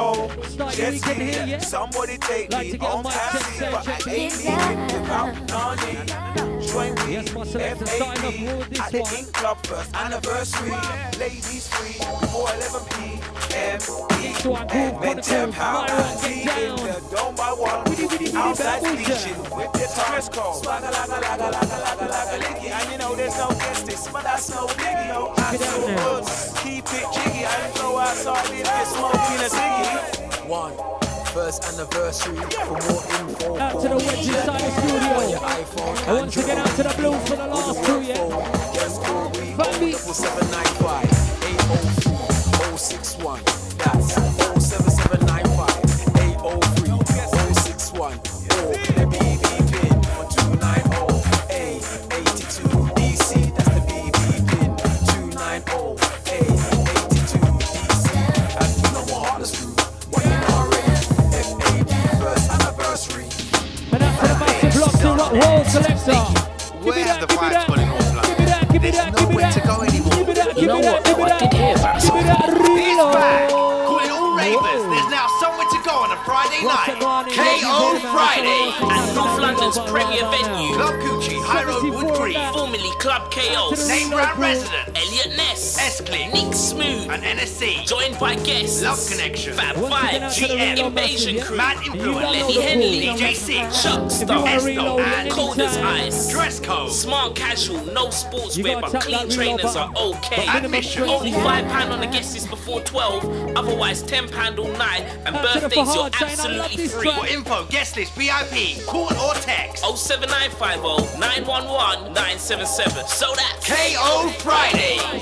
Start your weekend here, yeah? Somebody take Like to me get a on mic check, taxi, check, but I check, ain't check. leaving without money. Join me, Yes, my selector starting off with at this the one. Ink Club first anniversary. Ladies free before eleven p m This one, Groove Men ten Chronicles, pound, Myra, deep get in down. the dome by one. Widdy, widdy, widdy, Outside bad boy, speeching with the dress code. Swagga laga laga laga laga laga licky. And you know there's no guesties, but that's no biggie. No, I Get so down good. Keep it jiggy and go outside if you're smoking a ciggy. One, first anniversary. For more info, Out to the wedge inside the studio. I want to get out to the blues for the last two, yeah? Just call me Fat Beats. oh seven nine five, eight oh three, oh six one. That's oh seven seven nine five, eight oh three, oh six one. Or the B B pin on two nine oh, eight eighty-two D C. That's the B B pin two nine oh, eight eighty-two D C. And you know what hardest crew? What you know already? F A T first anniversary. And out to the massive block to rock roll selector. Where have the vibes gone in North London? Give me There's that, give me nowhere that. to go anymore. Give me that, You give know me that, what, give me though? I that. did hear about Give me something. that It's reload. back! Calling all ravers, there's now somewhere to go on a Friday night. K O Friday! At North London's premier venue, Club Coochie, High Road, Wood Green. formerly Club K O. Name brand resident. Elliot Ness. S-Click. Nick Smooth. And N S C. Joined by guests. Love Connection. Fat Once again, out Vibe. to the G M. reload Invasion massive, Crew. Mad You Influence. download Lenny the Henley. D J Six. If you want Chuckstar. to Esther. reload at And any Cold as time, Ice. Dress Code. Smart casual, no You sportswear, gotta but tap clean that reload trainers are button. okay. But minimum Admission. twenty. Only five pounds on the guest list before twelve. Otherwise ten pounds all night. And Out to the birthdays you're Fahad saying, I love absolutely this free. track. For info, guest list, V I P, call or text. oh seven nine five oh, nine one one, nine seven seven. So that's K O Friday! every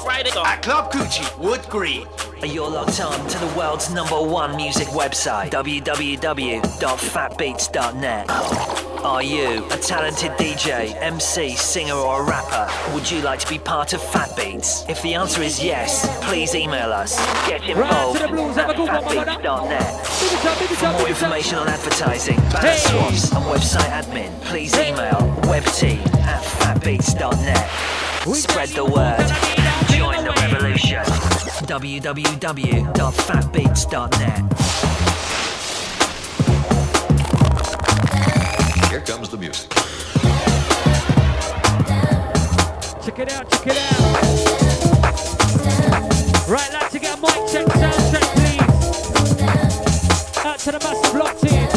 Friday at Club Coochie, Wood Green. You're locked on to the world's number one music website, w w w dot fat beats dot net. Are you a talented D J, M C, singer or a rapper? Would you like to be part of Fat Beats? If the answer is yes, please email us. Get involved at fat beats dot net. For more information on advertising, banner swaps and website admin, please email webteam at fat beats dot net. Spread the word. Join the revolution. w w w dot fat beats dot net. Here comes the music. Check it out, check it out. Right, like to get a mic check, sound check, please. Out to the massive block team.